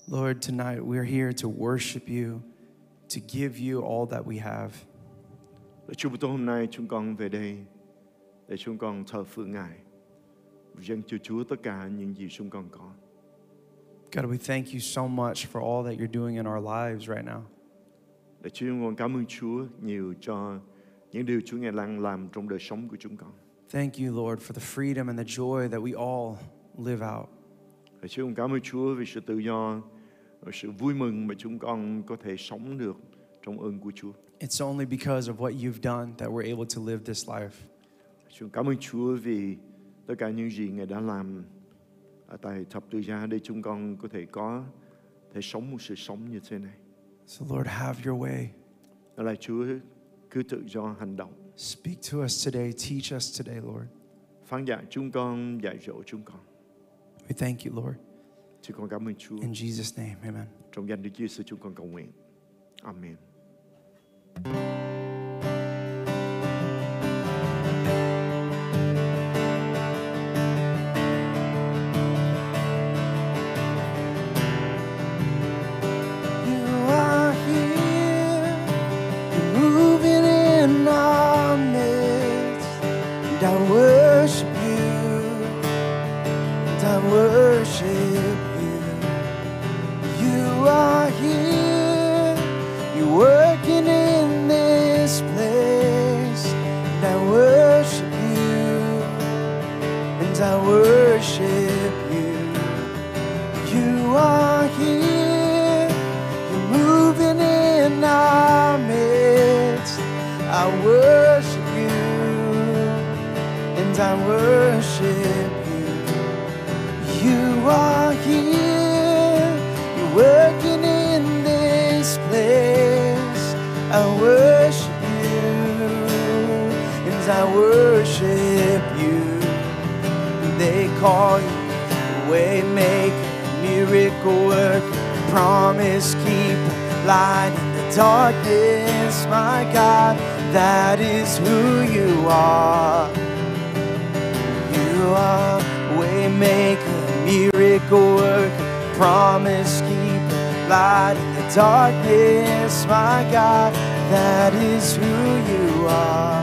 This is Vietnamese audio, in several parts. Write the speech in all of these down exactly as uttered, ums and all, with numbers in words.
Lord, tonight we're here to worship you, to give you all that we have. Và Chúa, tối hôm nay chúng con về đây để chúng con thờ phượng Ngài, dâng cho Chúa tất cả những gì chúng con có. God, we thank you so much for all that you're doing in our lives right now. Để chúng con cảm ơn Chúa nhiều cho những điều Chúa Ngài đang làm trong đời sống của chúng con. Thank you, Lord, for the freedom and the joy that we all live out. Và chúng con cảm ơn Chúa vì sự tự do và sự vui mừng mà chúng con có thể sống được trong ơn của Chúa. It's only because of what you've done that we're able to live this life. Chúng cảm ơn Chúa vì tất cả những gì Ngài đã làm ở tại thập tự giá để chúng con có thể có thể sống một sự sống như thế này. So Lord, have your way. Đó là Chúa cứ tự do hành động. Speak to us today. Teach us today, Lord. Phán dạy chúng con, dạy dỗ chúng con. We thank you, Lord. Chúng con cảm ơn Chúa. In Jesus' name, amen. Trong danh Đức Chúa Giêsu chúng con cầu nguyện. Amen. Darkness, my God, that is who you are.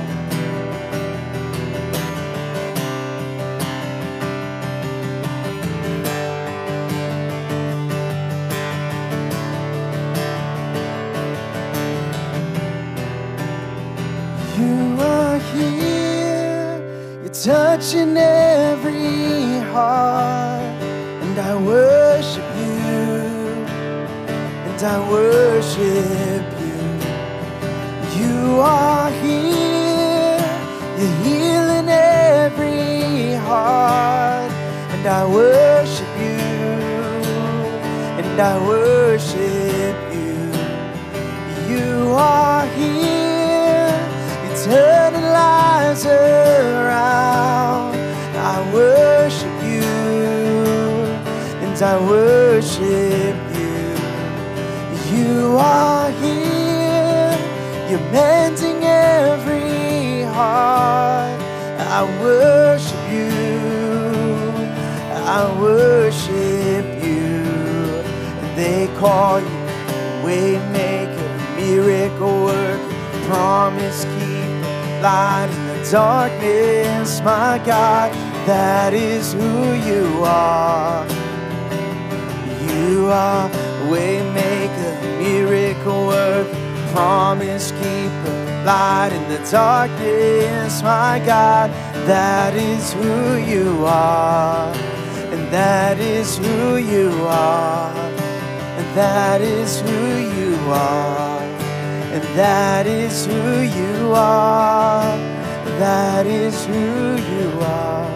You are here, you're touching every heart, and I worship you. I worship you. You are here, you're healing every heart, and I worship you, and I worship you. You are here, you're turning lives around. I worship you, and I worship you. You are here, you're mending every heart. I worship you, I worship you. They call you Waymaker, miracle worker, promise keeper, light in the darkness. My God, that is who you are. You are Waymaker, miracle worker, promise keeper, light in the darkness. My God, that is who you are, and that is who you are, and that is who you are, and that is who you are, that is who you are.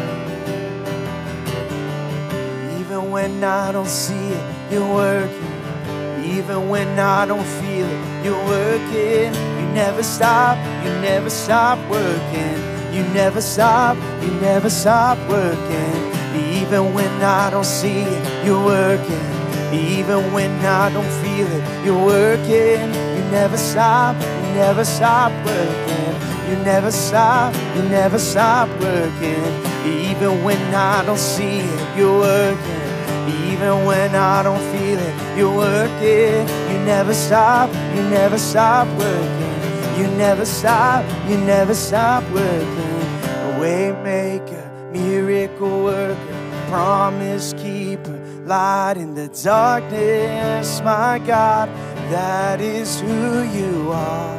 Even when I don't see it, you're working. Even when I don't feel it, you're working. You never stop, you never stop working. You never stop, you never stop working. Even when I don't see it, you're working. Even when I don't feel it, you're working. You never stop, you never stop working. You never stop, you never stop working. Even when I don't see it, you're working. Even when I don't feel it, you're working. You never stop, you never stop working. You never stop, you never stop working. A way maker, miracle worker, promise keeper, light in the darkness, my God, that is who you are.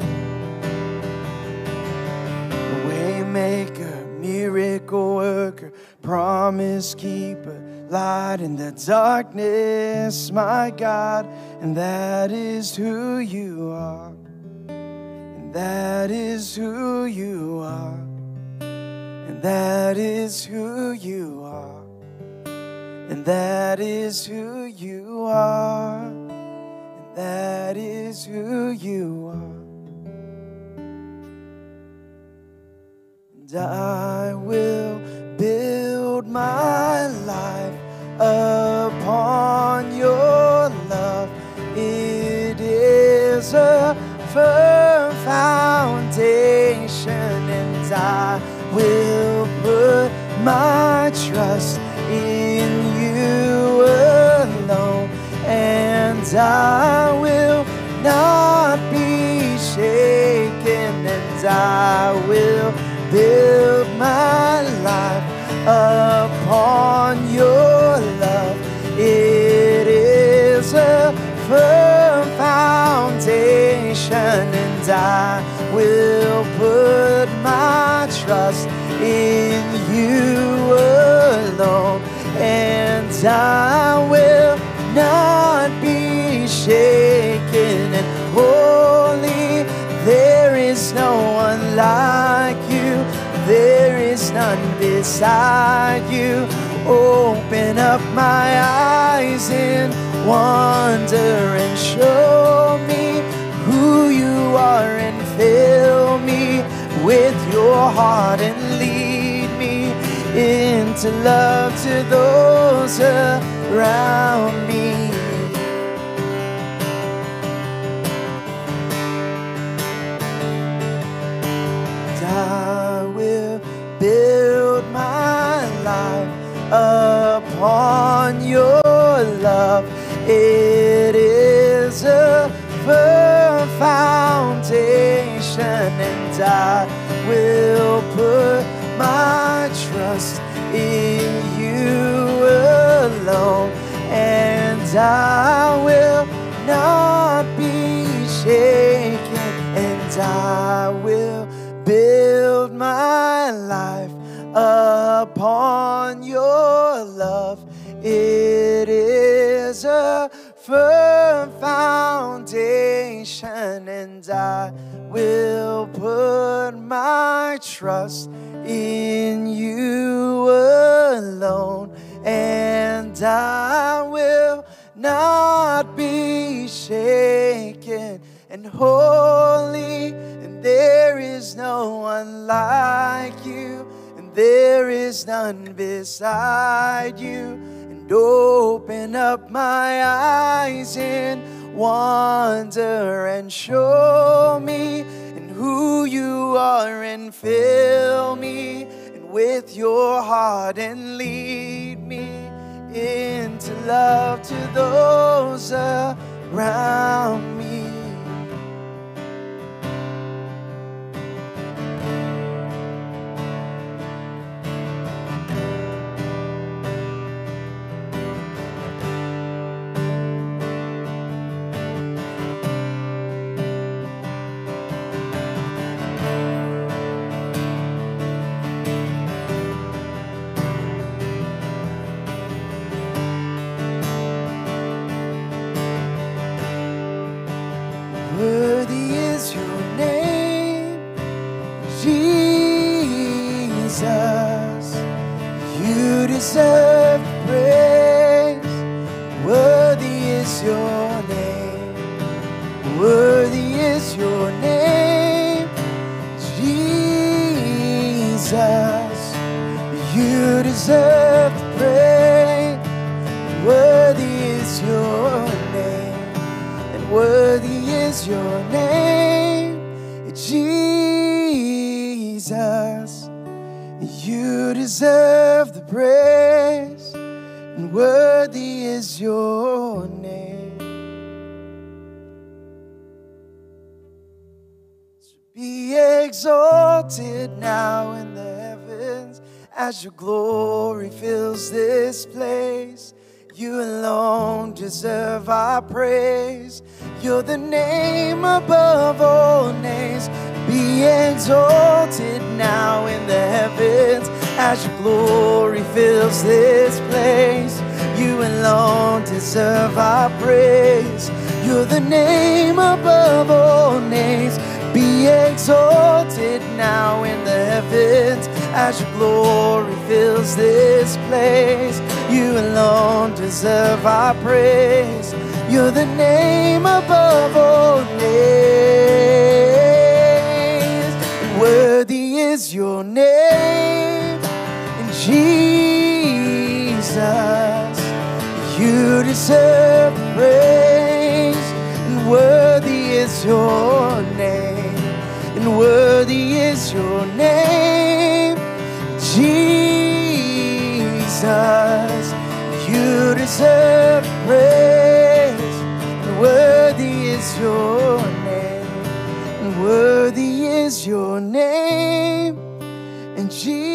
A way maker, miracle worker, promise keeper, light in the darkness, my God, and that is who you are. And that is who you are. And that is who you are. And that is who you are. And that is who you are. And I will build my life upon your love. It is a firm foundation, and I will put my trust in you alone, and I will not be shaken, and I will build my life upon your love. It is a firm foundation, and I will put my trust in you alone, and I will not be shaken. And holy, there is no one like you. There is none beside you. Open up my eyes in wonder and show me who you are, and fill me with your heart and lead me into love to those around me. And I will build my life upon your love. It is a firm foundation, and I will put my trust in you alone, and I will not be shaken, and I will build my life upon your love. It is a firm foundation, and I will put my trust in you alone, and I will not be shaken. And holy, and there is no one like you, and there is none beside you. And open up my eyes in wonder and show me and who you are, and fill me and with your heart, and lead me into love to those around me. Worthy is your name, Jesus. You deserve praise. Worthy is your name. Worthy is your name, Jesus. You deserve praise. Worthy is your name, and worthy is your name, Jesus. You deserve the praise, and worthy is your name. So be exalted now in the heavens as your glory fills this place. You alone deserve our praise. You're the name above all names. Be exalted now in the heavens as your glory fills this place. You alone deserve our praise. You're the name above all names. Be exalted now in the heavens as your glory fills this place. You alone deserve our praise. You're the name above all names. And worthy is your name, and Jesus, you deserve praise. And worthy is your name, and worthy is your name, Jesus, you deserve praise. And worthy is your name, and worthy is your name, and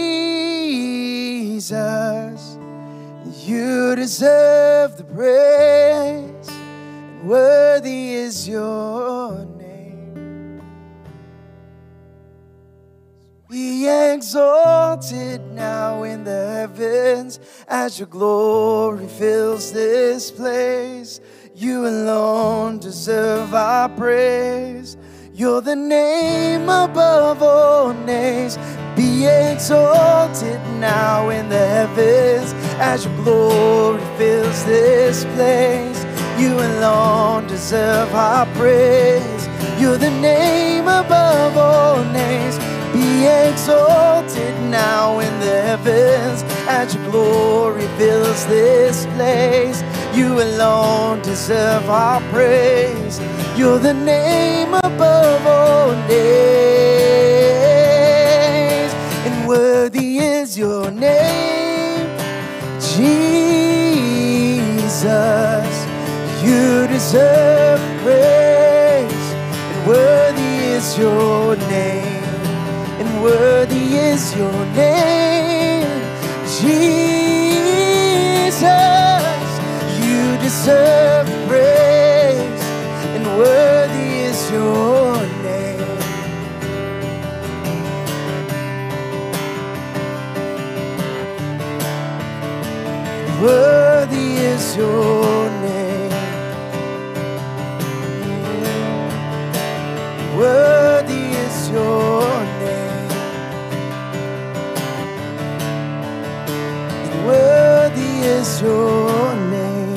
Jesus, you deserve the praise. And worthy is your name. Be exalted now in the heavens as your glory fills this place. You alone deserve our praise. You're the name above all names. Be exalted now in the heavens as your glory fills this place. You alone deserve our praise. You're the name above all names. Be exalted now in the heavens as your glory fills this place. You alone deserve our praise. You're the name above all names. And worthy is your name, Jesus. You deserve praise. And worthy is your name. And worthy is your name, Jesus. You deserve praise. And worthy is your name. Worthy is your name. Worthy is your name. Worthy is your name.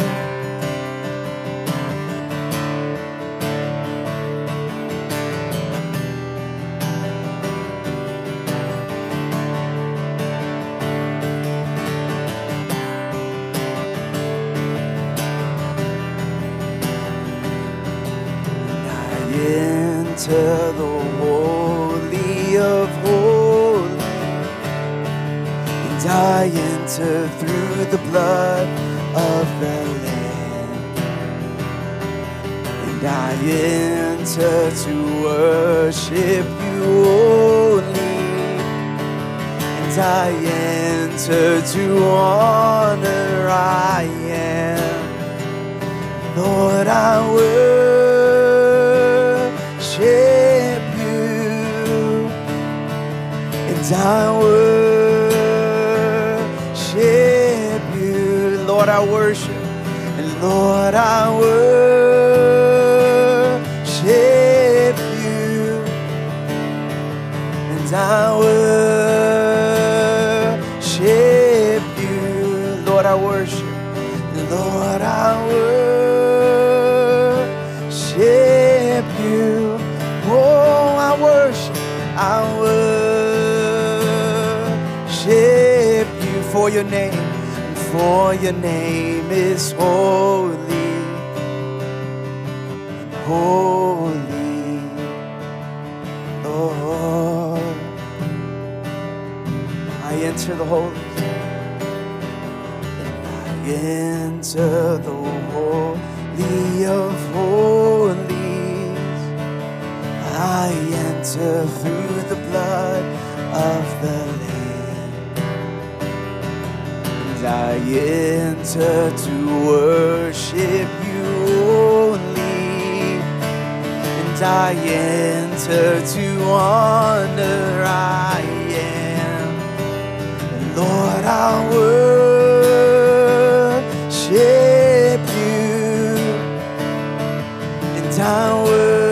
I enter the holy of holies. I enter through the blood of the Lamb, and I enter to worship you only, and I enter to honor I am. Lord, I worship you, and I worship Lord, I worship, and Lord, I worship you, and I worship you. Lord, I worship, and Lord, I worship you. Oh, I worship, I worship you for your name. For your name is holy, holy, Lord. I enter the holy, and I enter the Holy of Holies. I enter through the blood of the Lamb, and I enter to worship you only, and I enter to honor I am. And Lord, I'll worship you, and I worship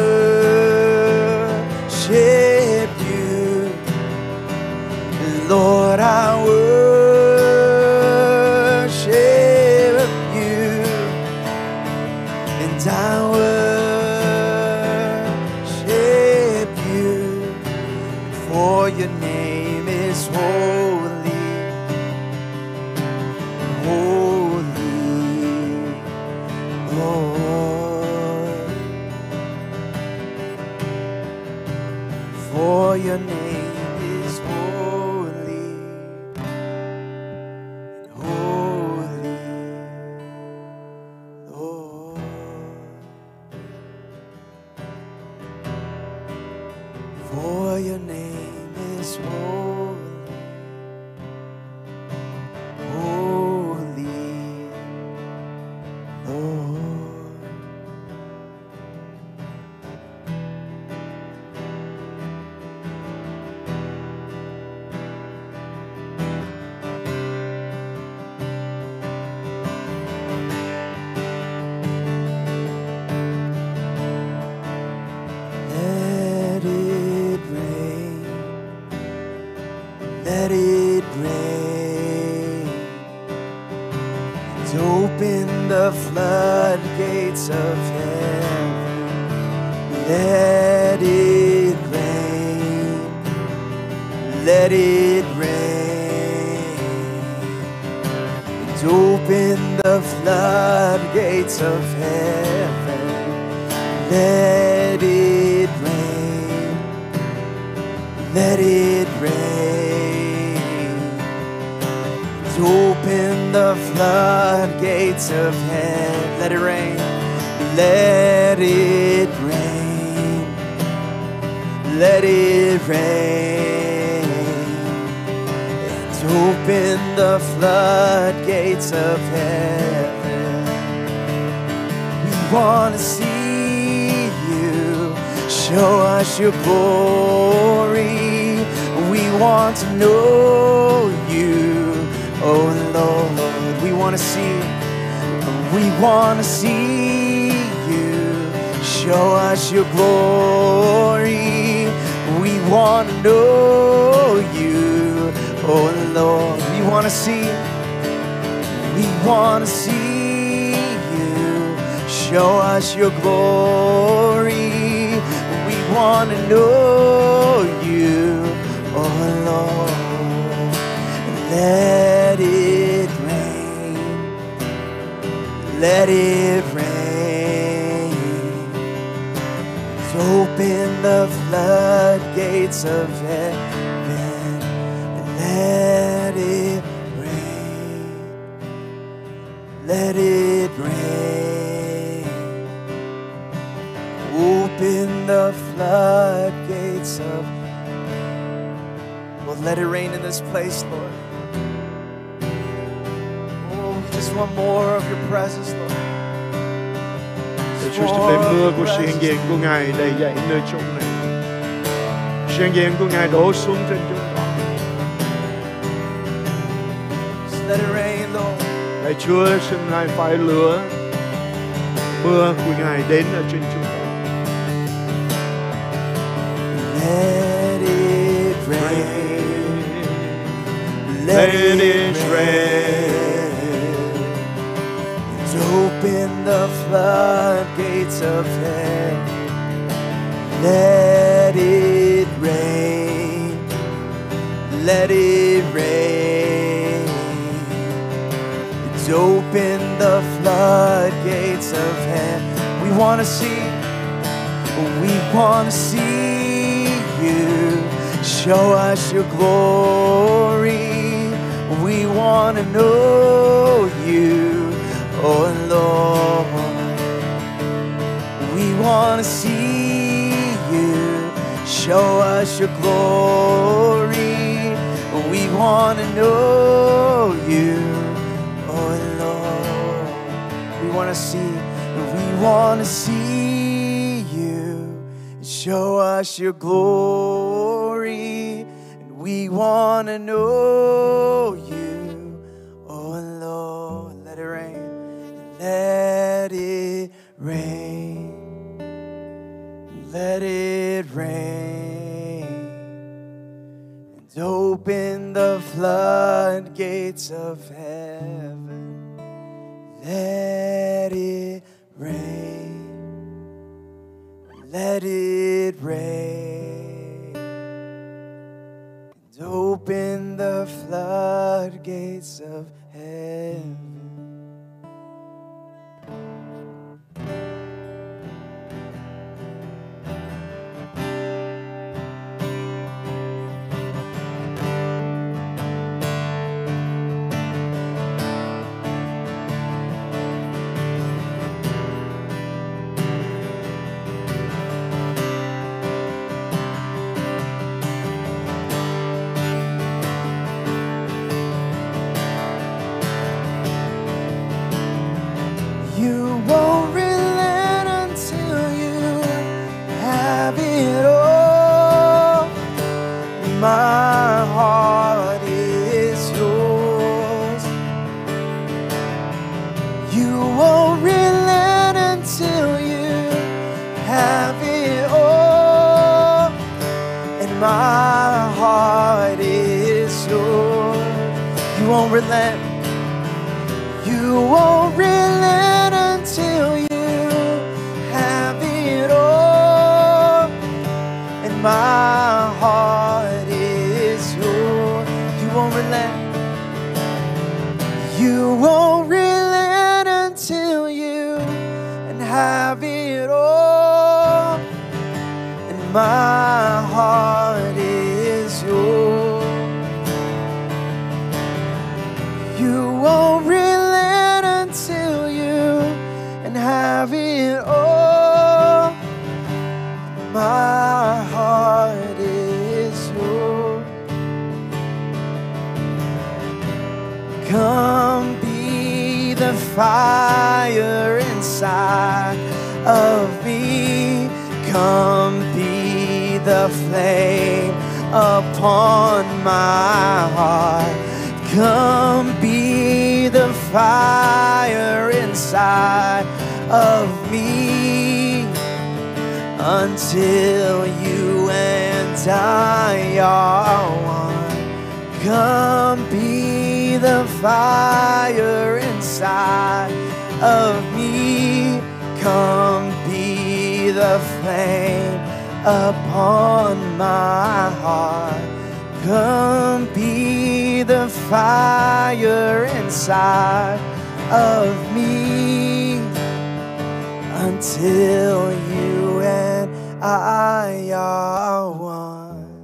you. Lord, I worship you, and I worship you, for your name is holy, holy, Lord. For your name is holy, holy, Lord. For your name is holy, holy, Lord. Let it rain, let it rain, and open the floodgates of heaven. Let it rain, let it rain, and open the floodgates of heaven. Let it rain, let it rain, and open the floodgates of heaven. Let it rain, let it rain, let it rain, and open the floodgates of heaven. We want to see you, show us your glory. We want to know you, oh Lord. We want to see, we want to see you, show us your glory. We want to know you, oh Lord. We want to see, we want to see you, show us your glory. We want to know you, oh Lord. Let it rain, let it rain, open the floodgates of heaven, and let it rain, let it rain, open the floodgates of heaven. Well, let it rain in this place, Lord. Oh, we just want more of your presence, Lord. Chúa xin để mưa của sự hiện diện của Ngài đầy dẫy nơi chỗ này. Sự hiện diện của Ngài đổ xuống trên chúng con. Let it rain, Lord. Lạy Chúa, xin Ngài phải lửa mưa của Ngài đến ở trên chúng con. Let it rain, Let it rain. Open the floodgates of heaven. Let it rain, let it rain. It's open the floodgates of heaven. We want to see, we want to see you, show us your glory. We want to know you, oh Lord. We want to see you, show us your glory. We want to know you, oh Lord. We want to see, we want to see you, show us your glory. And we want to know you, oh Lord. Let it rain, let it rain, let it rain, and open the floodgates of heaven. Let it rain, let it rain, and open the floodgates of heaven. You won't relent until you have it all. My heart is yours. You won't relent until you have it all. And my heart is yours. You won't relent. You won't relent until you have it all. And my heart is yours. You won't relent. You won't relent until you and have it all. And my heart is yours. You won't relent until you and have it all. My heart is yours. Come be the fire inside of me. Come be the flame upon my heart. Come be the fire inside of me until you and I are one. Come be the fire inside of me. Come be the flame upon my heart. Come be the fire inside of me until you and I are one.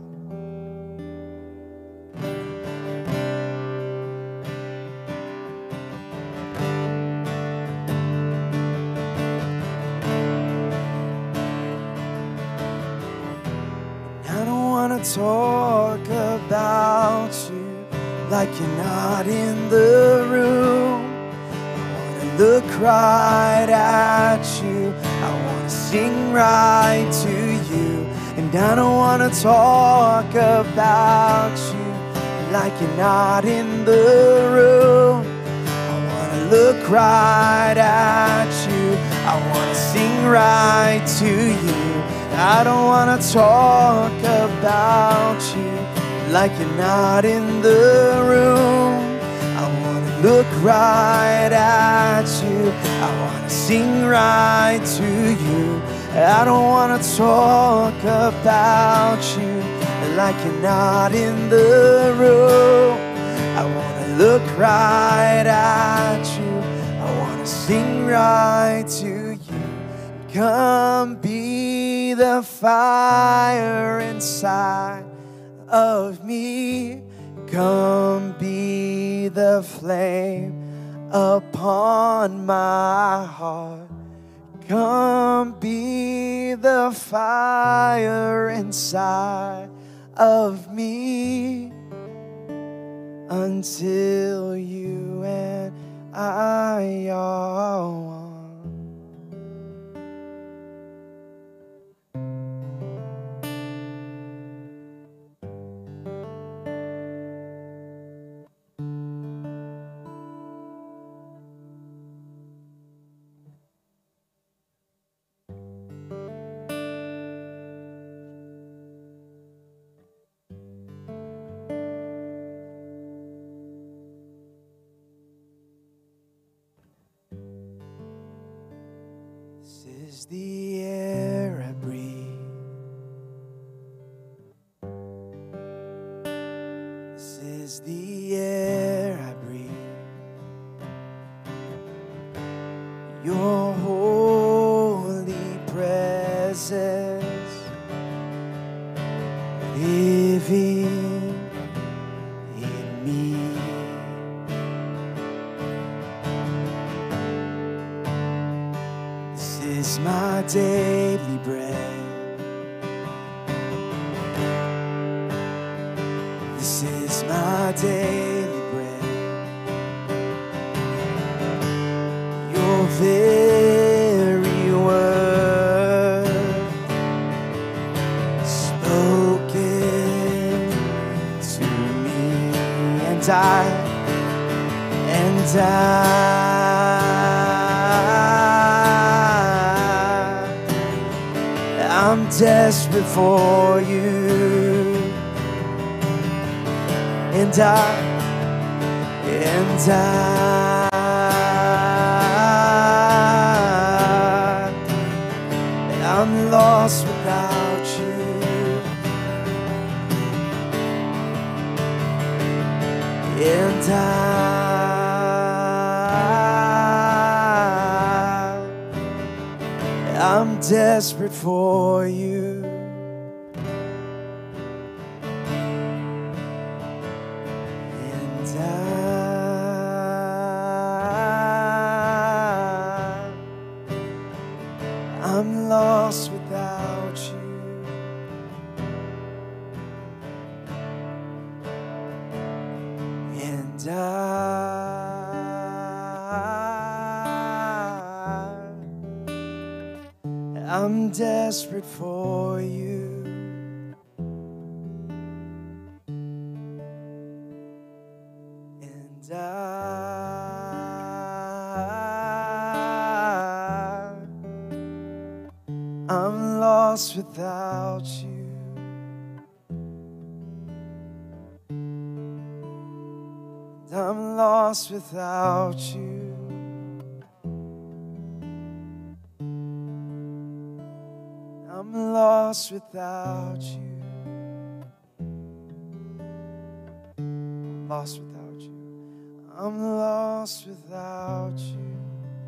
I don't want to talk about you like you're not in the room. I want to look right at you. I want to sing right to you. And I don't want to talk about you like you're not in the room. I want to look right at you. I want to sing right to you. I don't want to talk about you like you're not in the room. I want to look right at you. I want to sing right to you. I don't want to talk about you like you're not in the room. I want to look right at you. I want to sing right to you. Come be the fire inside of me. Come be the flame upon my heart. Come be the fire inside of me until you and I are one. This is the air I breathe. This is the air I breathe. Your holy presence living in me. This is my daily bread. This is my daily bread. Your very word spoken to me, and I, and I. I'm desperate for you, and I, and I, I'm lost without you, and I, I'm desperate for you. And I, I'm lost without you. And I, I'm desperate for you. And I, I'm lost without you. And I'm lost without you. I'm lost without you. I'm lost without you. I'm lost without you.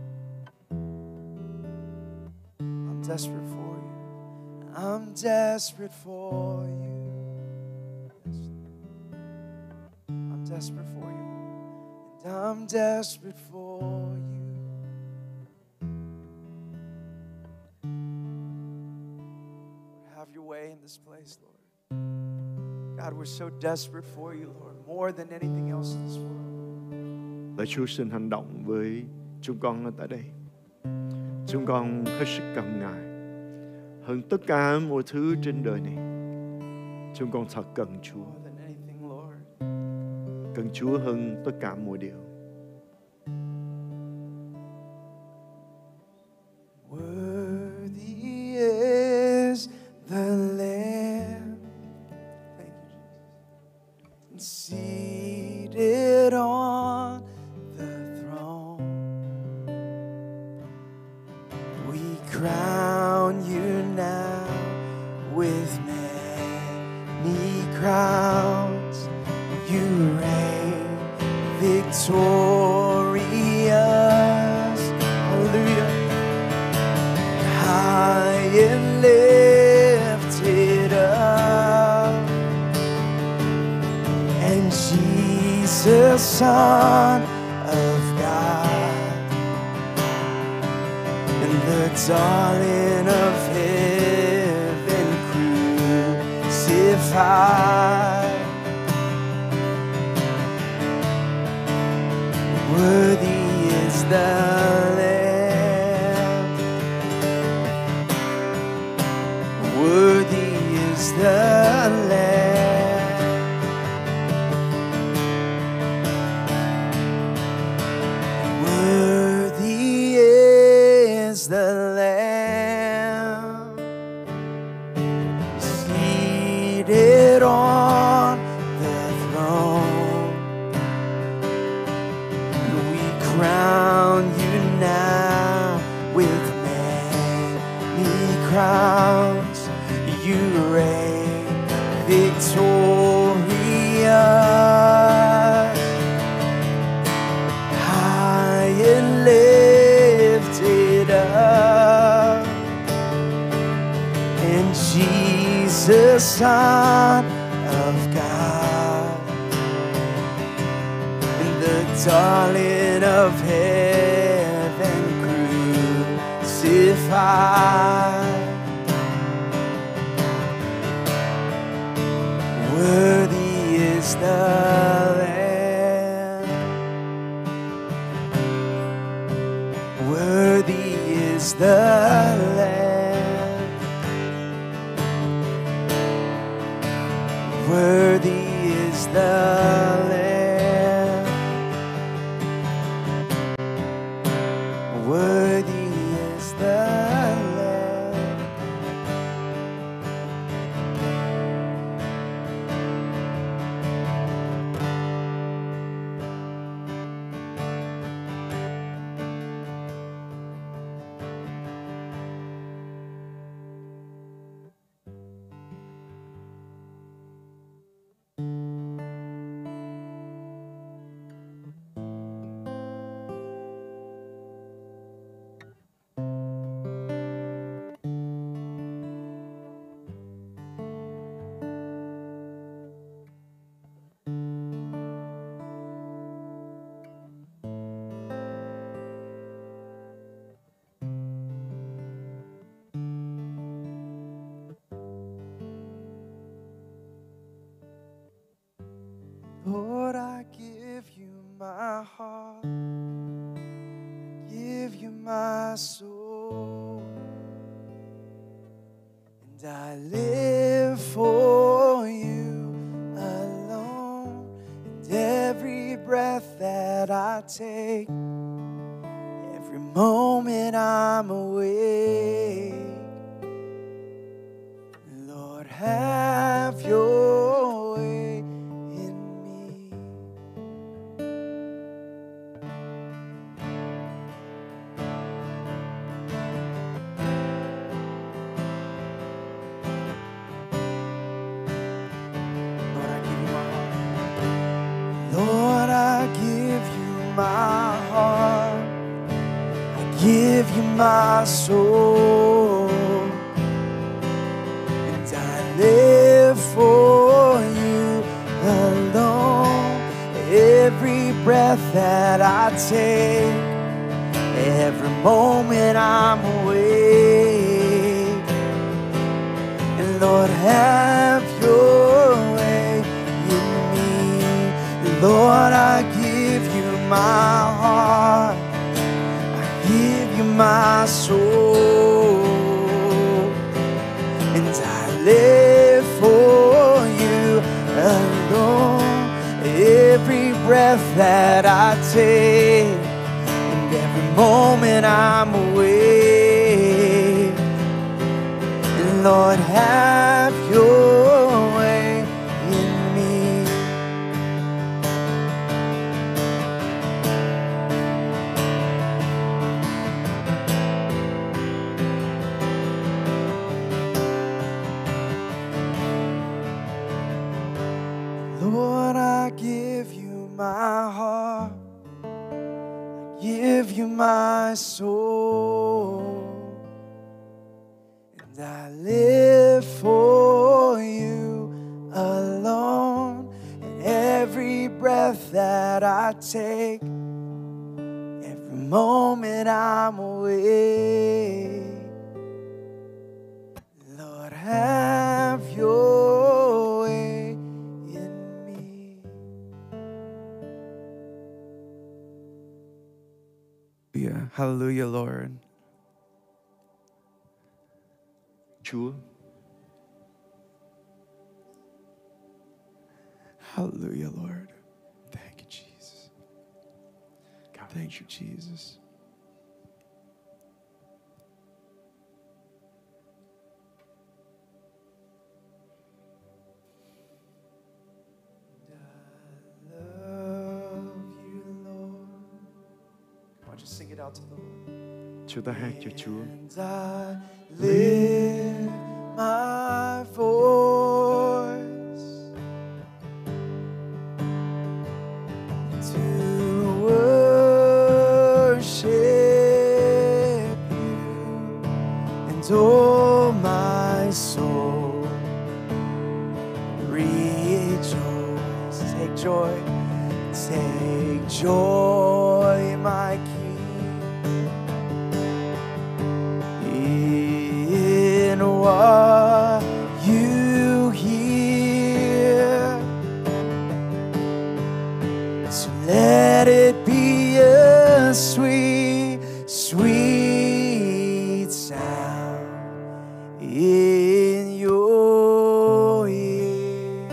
I'm desperate for you. I'm desperate for you. Yes. I'm desperate for you, Lord. And I'm desperate for you. Have your way in this place, Lord. God, we're so desperate for you, Lord, more than anything else in this world. Lạy Chúa xin hành động với chúng con ở tại đây. Chúng con hết sức cần Ngài hơn tất cả mọi thứ trên đời này. Chúng con thật cần Chúa, More than anything, Lord. cần Chúa hơn tất cả mọi điều. Worthy is the Lamb, thank you, Jesus, seated on the throne. We crown you now with many crowns. You reign victorious. Hallelujah. High and lifted up, and Son of God and the darling of heaven crucified. Worthy is the Lamb, worthy is the Lamb, worthy is the Lamb, seated on the throne. Crown you now with many crowns. You reign victorious, high and lifted up. And Jesus, Son of God, the darling of heaven crucified. Worthy is the Lamb, worthy is the Lamb, worthy is the Lamb. Worthy is the Lamb. Lord, I give you my heart, I give you my soul, and I live for you alone. And every breath that I take, every moment I'm awake, Lord, have your way in me. Lord, I give you my heart, I give you my soul, and I live for you alone. Every breath that I take, every moment I'm awake, and Lord, have your way in me. Lord, I give you my heart, I give you my soul, and I live for you alone. Every breath that I take, and every moment I'm awake, and Lord, have your way in me. Lord, I give you my heart, I give you my soul, and I live for you alone. And every breath that I Hallelujah, Lord. Chúa. Hallelujah, Lord. Thank you, Jesus. Cảm ơn Thank Chúa. you, Jesus. Just sing it out to the Lord. Chúng ta hát cho Chúa. And I lift my voice to worship you, and oh my soul, rejoice. Take joy, take joy, my King, in what you hear. So let it be a sweet, sweet sound in your ear.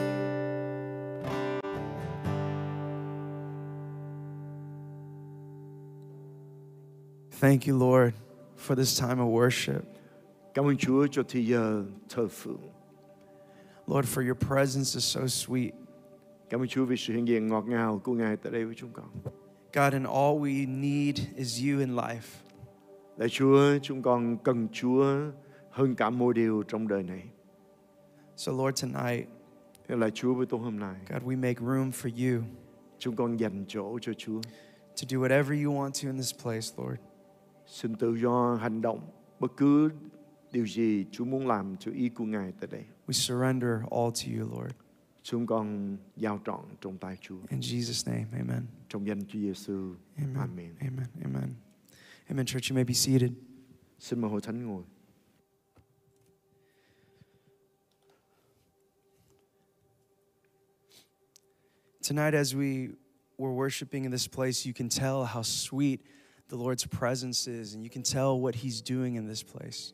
Thank you, Lord, for this time of worship. Cảm ơn Chúa cho thời giờ thờ phượng. Lord, for your presence is so sweet. Cảm ơn Chúa vì sự hiện diện ngọt ngào của Ngài tại đây với chúng con. God, and all we need is you in life. Lạy Chúa, chúng con cần Chúa hơn cả mọi điều trong đời này. So, Lord, tonight, Thế là Chúa với tôi hôm nay, God, we make room for you chúng con dành chỗ cho Chúa. to do whatever you want to in this place, Lord. Xin tự do hành động bất cứ điều gì Chúa muốn làm cho ý của Ngài tại đây. We surrender all to you, Lord. Chúng con giao trọn trong tay Chúa. In Jesus' name, amen. Trong danh Chúa Giêsu. Amen. Amen. Amen. Amen. Amen, church, you may be seated. Xin mời hội thánh ngồi. Tonight, as we were worshiping in this place, you can tell how sweet the Lord's presence is, and you can tell what He's doing in this place.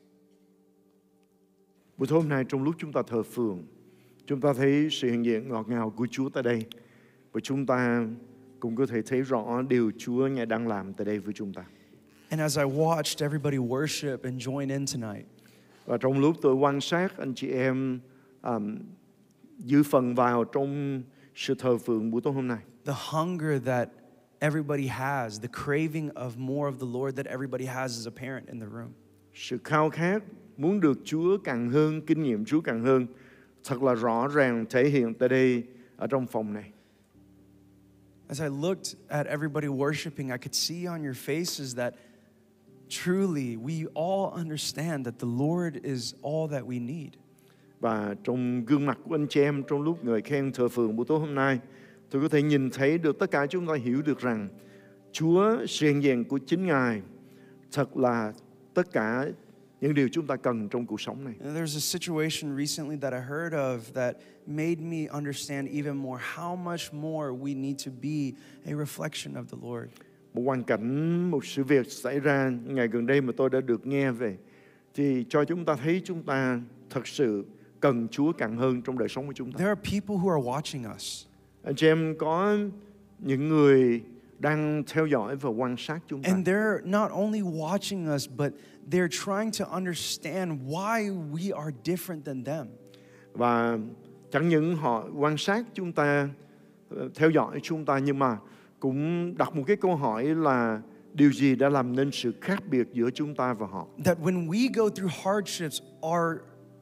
Buổi tối hôm nay trong lúc chúng ta thờ phượng, chúng ta thấy sự hiện diện ngọt ngào của Chúa tại đây. Và chúng ta cũng có thể thấy rõ điều Chúa Ngài đang làm tại đây với chúng ta. And as I watched everybody worship and join in tonight, Và trong lúc tôi quan sát anh chị em um, giữ phần vào trong sự thờ phượng buổi tối hôm nay, the hunger that everybody has, the craving of more of the Lord that everybody has is apparent in the room. sự khao khát muốn được Chúa càng hơn, kinh nghiệm Chúa càng hơn, thật là rõ ràng thể hiện tại đây ở trong phòng này. As I looked at everybody worshiping, I could see on your faces that truly we all understand that the Lord is all that we need. Và trong gương mặt của anh chị em trong lúc ngợi khen thờ phượng buổi tối hôm nay, tôi có thể nhìn thấy được tất cả chúng ta hiểu được rằng Chúa, sự hiện diện của chính Ngài thật là tất cả những điều chúng ta cần trong cuộc sống này. And there's a situation recently that I heard of that made me understand even more how much more we need to be a reflection of the Lord. Một hoàn cảnh, một sự việc xảy ra ngày gần đây mà tôi đã được nghe về, thì cho chúng ta thấy chúng ta thật sự cần Chúa càng hơn trong đời sống của chúng ta. There are people who are watching us. Anh chị em có những người đang theo dõi và quan sát chúng ta. And they're not only watching us, but they're trying to understand why we are different than them. Và chẳng những họ quan sát chúng ta, theo dõi chúng ta, nhưng mà cũng đặt một cái câu hỏi là điều gì đã làm nên sự khác biệt giữa chúng ta và họ. That when we go through hardships, our,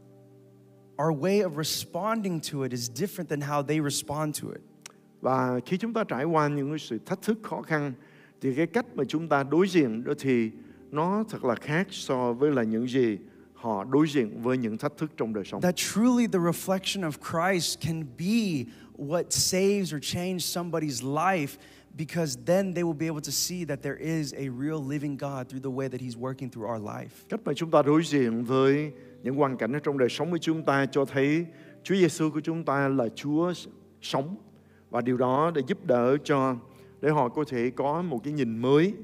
our way of responding to it is different than how they respond to it. Và khi chúng ta trải qua những cái sự thách thức khó khăn, thì cái cách mà chúng ta đối diện đó thì nó thật là khác so với là những gì họ đối diện với những thách thức trong đời sống. That truly the reflection of Christ can be what saves or changes somebody's life, because then they will be able to see that there is a real living God through the way that He's working through our life. Cách mà chúng ta đối diện với những hoàn cảnh ở trong đời sống của chúng ta cho thấy Chúa Giêsu của chúng ta là Chúa sống, và điều đó để giúp đỡ cho để họ có thể có một cái nhìn mới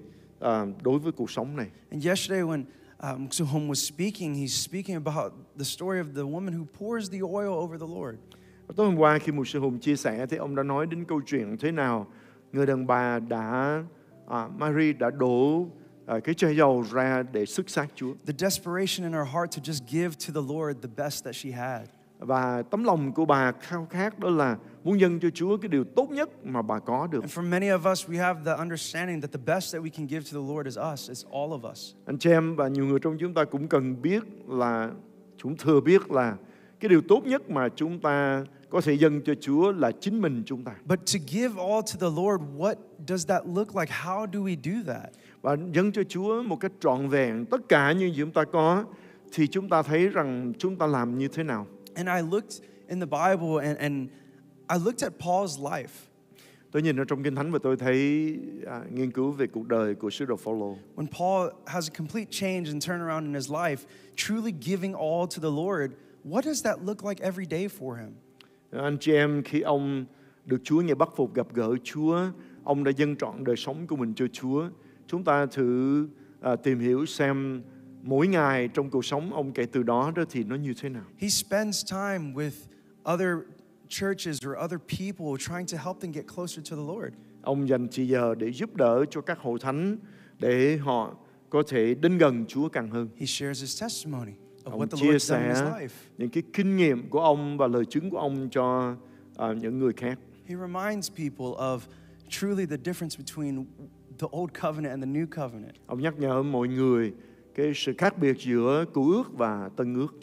à, đối với cuộc sống này. And yesterday when um, Suhom was speaking, he's speaking about the story of the woman who pours the oil over the Lord. Tối hôm qua khi mục sư Hùng chia sẻ thì ông đã nói đến câu chuyện thế nào người đàn bà đã à, Mary đã đổ à, cái chai dầu ra để sức xác Chúa. The desperation in her heart to just give to the Lord the best that she had. Và tấm lòng của bà khao khát đó là muốn dâng cho Chúa cái điều tốt nhất mà bà có được. And for many of us, we have the understanding that the best that we can give to the Lord is us. It's all of us. Anh chị em và nhiều người trong chúng ta cũng cần biết là chúng thừa biết là cái điều tốt nhất mà chúng ta có thể dâng cho Chúa là chính mình chúng ta. But to give all to the Lord, what does that look like? How do we do that? Và dâng cho Chúa một cách trọn vẹn tất cả những gì chúng ta có thì chúng ta thấy rằng chúng ta làm như thế nào. And I looked in the Bible and, and I looked at Paul's life. Tôi nhìn ở trong Kinh Thánh và tôi thấy à, nghiên cứu về cuộc đời của sứ đồ Phaolô. When Paul has a complete change and turnaround in his life, truly giving all to the Lord, what does that look like every day for him? Anh chị em, khi ông được Chúa nghe bắt phục gặp gỡ Chúa, ông đã dâng trọn đời sống của mình cho Chúa. Chúng ta thử à, tìm hiểu xem mỗi ngày trong cuộc sống ông kể từ đó đó thì nó như thế nào. He spends time with other churches or other people trying to help them get closer to the Lord. Ông dành thời giờ để giúp đỡ cho các hội thánh để họ có thể đến gần Chúa càng hơn. He shares his testimony of Ông what the chia Lord's done in his sẻ life. những cái kinh nghiệm của ông và lời chứng của ông cho à, những người khác. He reminds people of truly the difference between the old covenant and the new covenant. Ông nhắc nhở mọi người cái sự khác biệt giữa cựu ước và tân ước.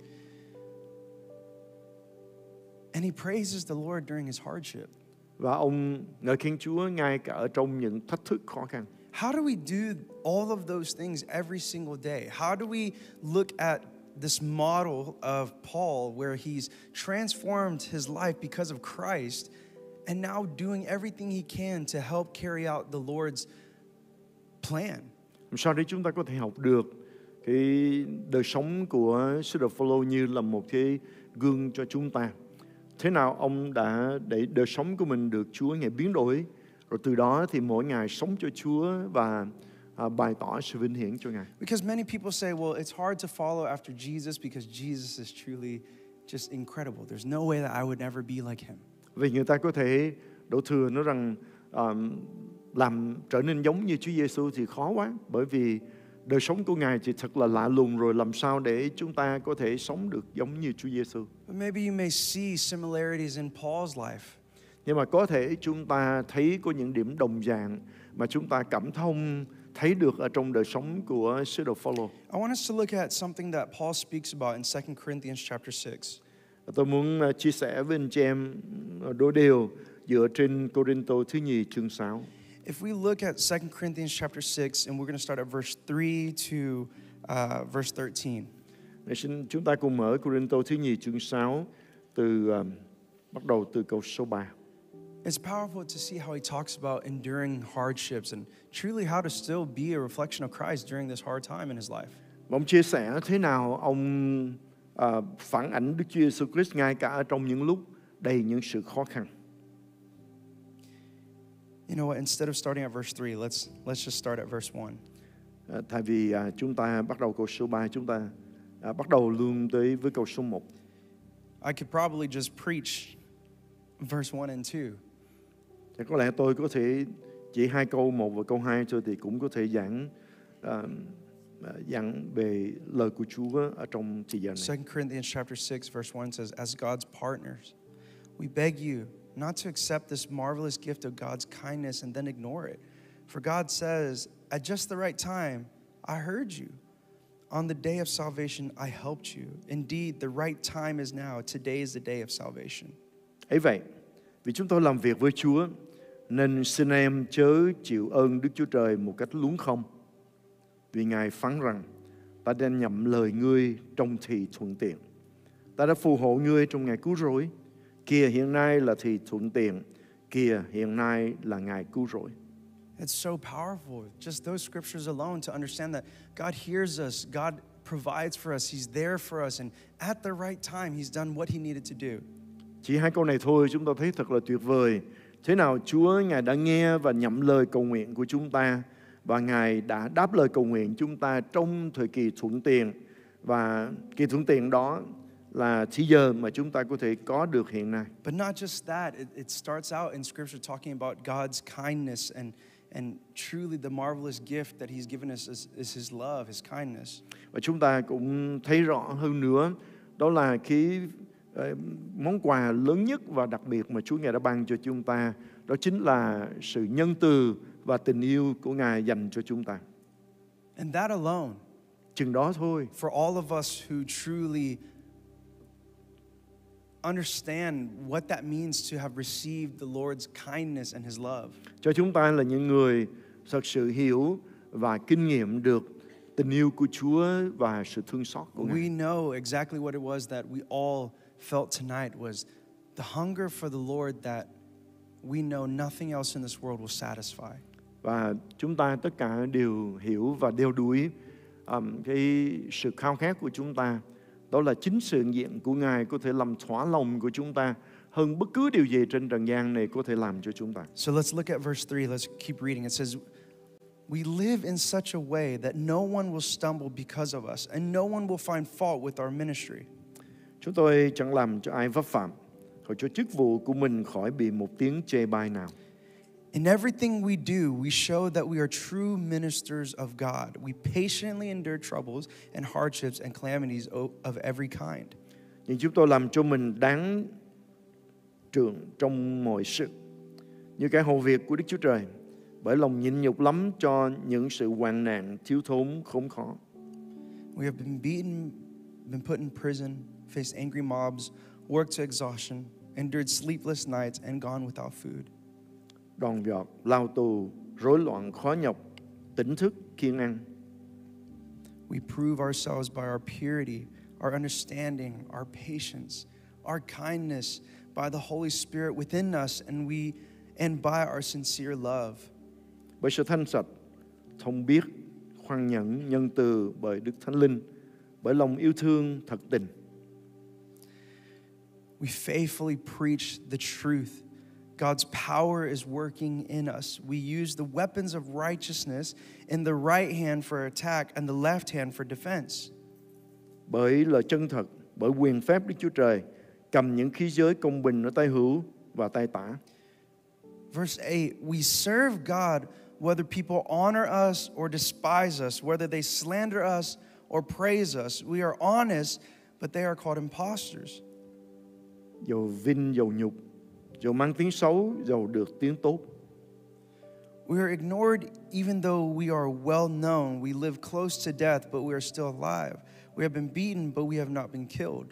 And he praises the Lord during his hardship. Và ông ngợi khen Chúa ngay cả ở trong những thách thức khó khăn. How do we do all of those things every single day? How do we look at this model of Paul where he's transformed his life because of Christ and now doing everything he can to help carry out the Lord's plan? Làm sao để chúng ta có thể học được cái đời sống của sứ đồ Phaolô như là một cái gương cho chúng ta? Thế nào ông đã để đời sống của mình được Chúa Ngài biến đổi, rồi từ đó thì mỗi ngày sống cho Chúa và à, bày tỏ sự vinh hiển cho Ngài. Because many people say, well, it's hard to follow after Jesus because Jesus is truly just incredible. There's no way that I would never be like him. Vì người ta có thể đổ thừa nói rằng um, làm trở nên giống như Chúa Giêsu thì khó quá, bởi vì đời sống của Ngài thì thật là lạ lùng, rồi làm sao để chúng ta có thể sống được giống như Chúa Giêsu. But maybe you may see similarities in Paul's life. Nhưng mà có thể chúng ta thấy có những điểm đồng dạng mà chúng ta cảm thông thấy được ở trong đời sống của sứ đồ Phaolô. I want us to look at something that Paul speaks about in Second Corinthians chapter six. Tôi muốn chia sẻ với anh chị em đôi điều dựa trên Cô-rinh-tô thứ nhì chương sáu. If we look at Second Corinthians chapter six, and we're going to start at verse three to uh, verse thirteen. Để xin chúng ta cùng mở Cô-rinh-tô thứ nhì chương sáu từ uh, bắt đầu từ câu số ba. It's powerful to see how he talks about enduring hardships and truly how to still be a reflection of Christ during this hard time in his life. Ông chia sẻ thế nào ông uh, phản ảnh Đức Chúa Giêsu Christ ngay cả trong những lúc đầy những sự khó khăn. You know what? Instead of starting at verse three, let's let's just start at verse one. À, thay vì à, chúng ta bắt đầu câu số ba, chúng ta à, bắt đầu luôn tới với câu số một. I could probably just preach verse one and two. Thì có lẽ tôi có thể chỉ hai câu một và câu hai thôi thì cũng có thể giảng à, giảng về lời của Chúa ở trong thời gian này. Second Corinthians chapter six verse one says, "As God's partners, we beg you not to accept this marvelous gift of God's kindness and then ignore it. For God says, at just the right time, I heard you. On the day of salvation, I helped you. Indeed, the right time is now. Today is the day of salvation." Ấy vậy, vì chúng tôi làm việc với Chúa, nên xin em chớ chịu ơn Đức Chúa Trời một cách luống không. Vì Ngài phán rằng, ta đã nhậm lời ngươi trong thì thuận tiện. Ta đã phù hộ ngươi trong ngày cứu rỗi. Kìa hiện nay là thì thuận tiện. Kìa hiện nay là ngày cứu rỗi. It's so powerful. Just those scriptures alone to understand that God hears us. God provides for us. He's there for us. And at the right time, He's done what He needed to do. Chỉ hai câu này thôi chúng ta thấy thật là tuyệt vời. Thế nào Chúa Ngài đã nghe và nhậm lời cầu nguyện của chúng ta và Ngài đã đáp lời cầu nguyện chúng ta trong thời kỳ thuận tiện, và kỳ thuận tiện đó là chỉ giờ mà chúng ta có thể có được hiện nay. But not just that, it, it starts out in Scripture talking about God's kindness and and truly the marvelous gift that He's given us is, is His love, His kindness. Và chúng ta cũng thấy rõ hơn nữa, đó là cái uh, món quà lớn nhất và đặc biệt mà Chúa Ngài đã ban cho chúng ta, đó chính là sự nhân từ và tình yêu của Ngài dành cho chúng ta. And that alone, chừng đó thôi, for all of us who truly understand what that means to have received the Lord's kindness and His love. cho chúng ta là những người thật sự hiểu và kinh nghiệm được tình yêu của Chúa và sự thương xót của Ngài. We know exactly what it was that we all felt tonight was the hunger for the Lord that we know nothing else in this world will satisfy. Và chúng ta tất cả đều hiểu và đeo đuổi um, cái sự khao khát của chúng ta, đó là chính sự hiện diện của Ngài có thể làm thỏa lòng của chúng ta hơn bất cứ điều gì trên trần gian này có thể làm cho chúng ta. So let's look at verse three. Let's keep reading. It says, "We live in such a way that no one will stumble because of us, and no one will find fault with our ministry." Chúng tôi chẳng làm cho ai vấp phạm, khỏi cho chức vụ của mình khỏi bị một tiếng chê bai nào. In everything we do, we show that we are true ministers of God. We patiently endure troubles and hardships and calamities of every kind. Nhưng chúng tôi làm cho mình đáng trưởng trong mọi sự, như cái hầu việc của Đức Chúa Trời, bởi lòng nhịn nhục lắm cho những sự hoạn nạn, thiếu thốn, khốn khó. We have been beaten, been put in prison, faced angry mobs, worked to exhaustion, endured sleepless nights, and gone without food. Đòn gọt, lao tù, rối loạn, khó nhọc, tỉnh thức, kiêng ăn. We prove ourselves by our purity, our understanding, our patience, our kindness, by the Holy Spirit within us, and we and by our sincere love. Bởi sự thanh sạch, thông biết, khoan nhẫn, nhân từ bởi Đức Thánh Linh, bởi lòng yêu thương thật tình. We faithfully preach the truth. God's power is working in us. We use the weapons of righteousness in the right hand for attack and the left hand for defense. Bởi lời chân thật, bởi quyền phép Đức Chúa Trời, cầm những khí giới công bình ở tay hữu và tay tả. Verse eight, we serve God whether people honor us or despise us, whether they slander us or praise us. We are honest, but they are called impostors. Dầu vinh, dầu nhục, dầu mang tiếng xấu, dầu được tiếng tốt. We are ignored even though we are well known. We live close to death, but we are still alive. We have been beaten, but we have not been killed.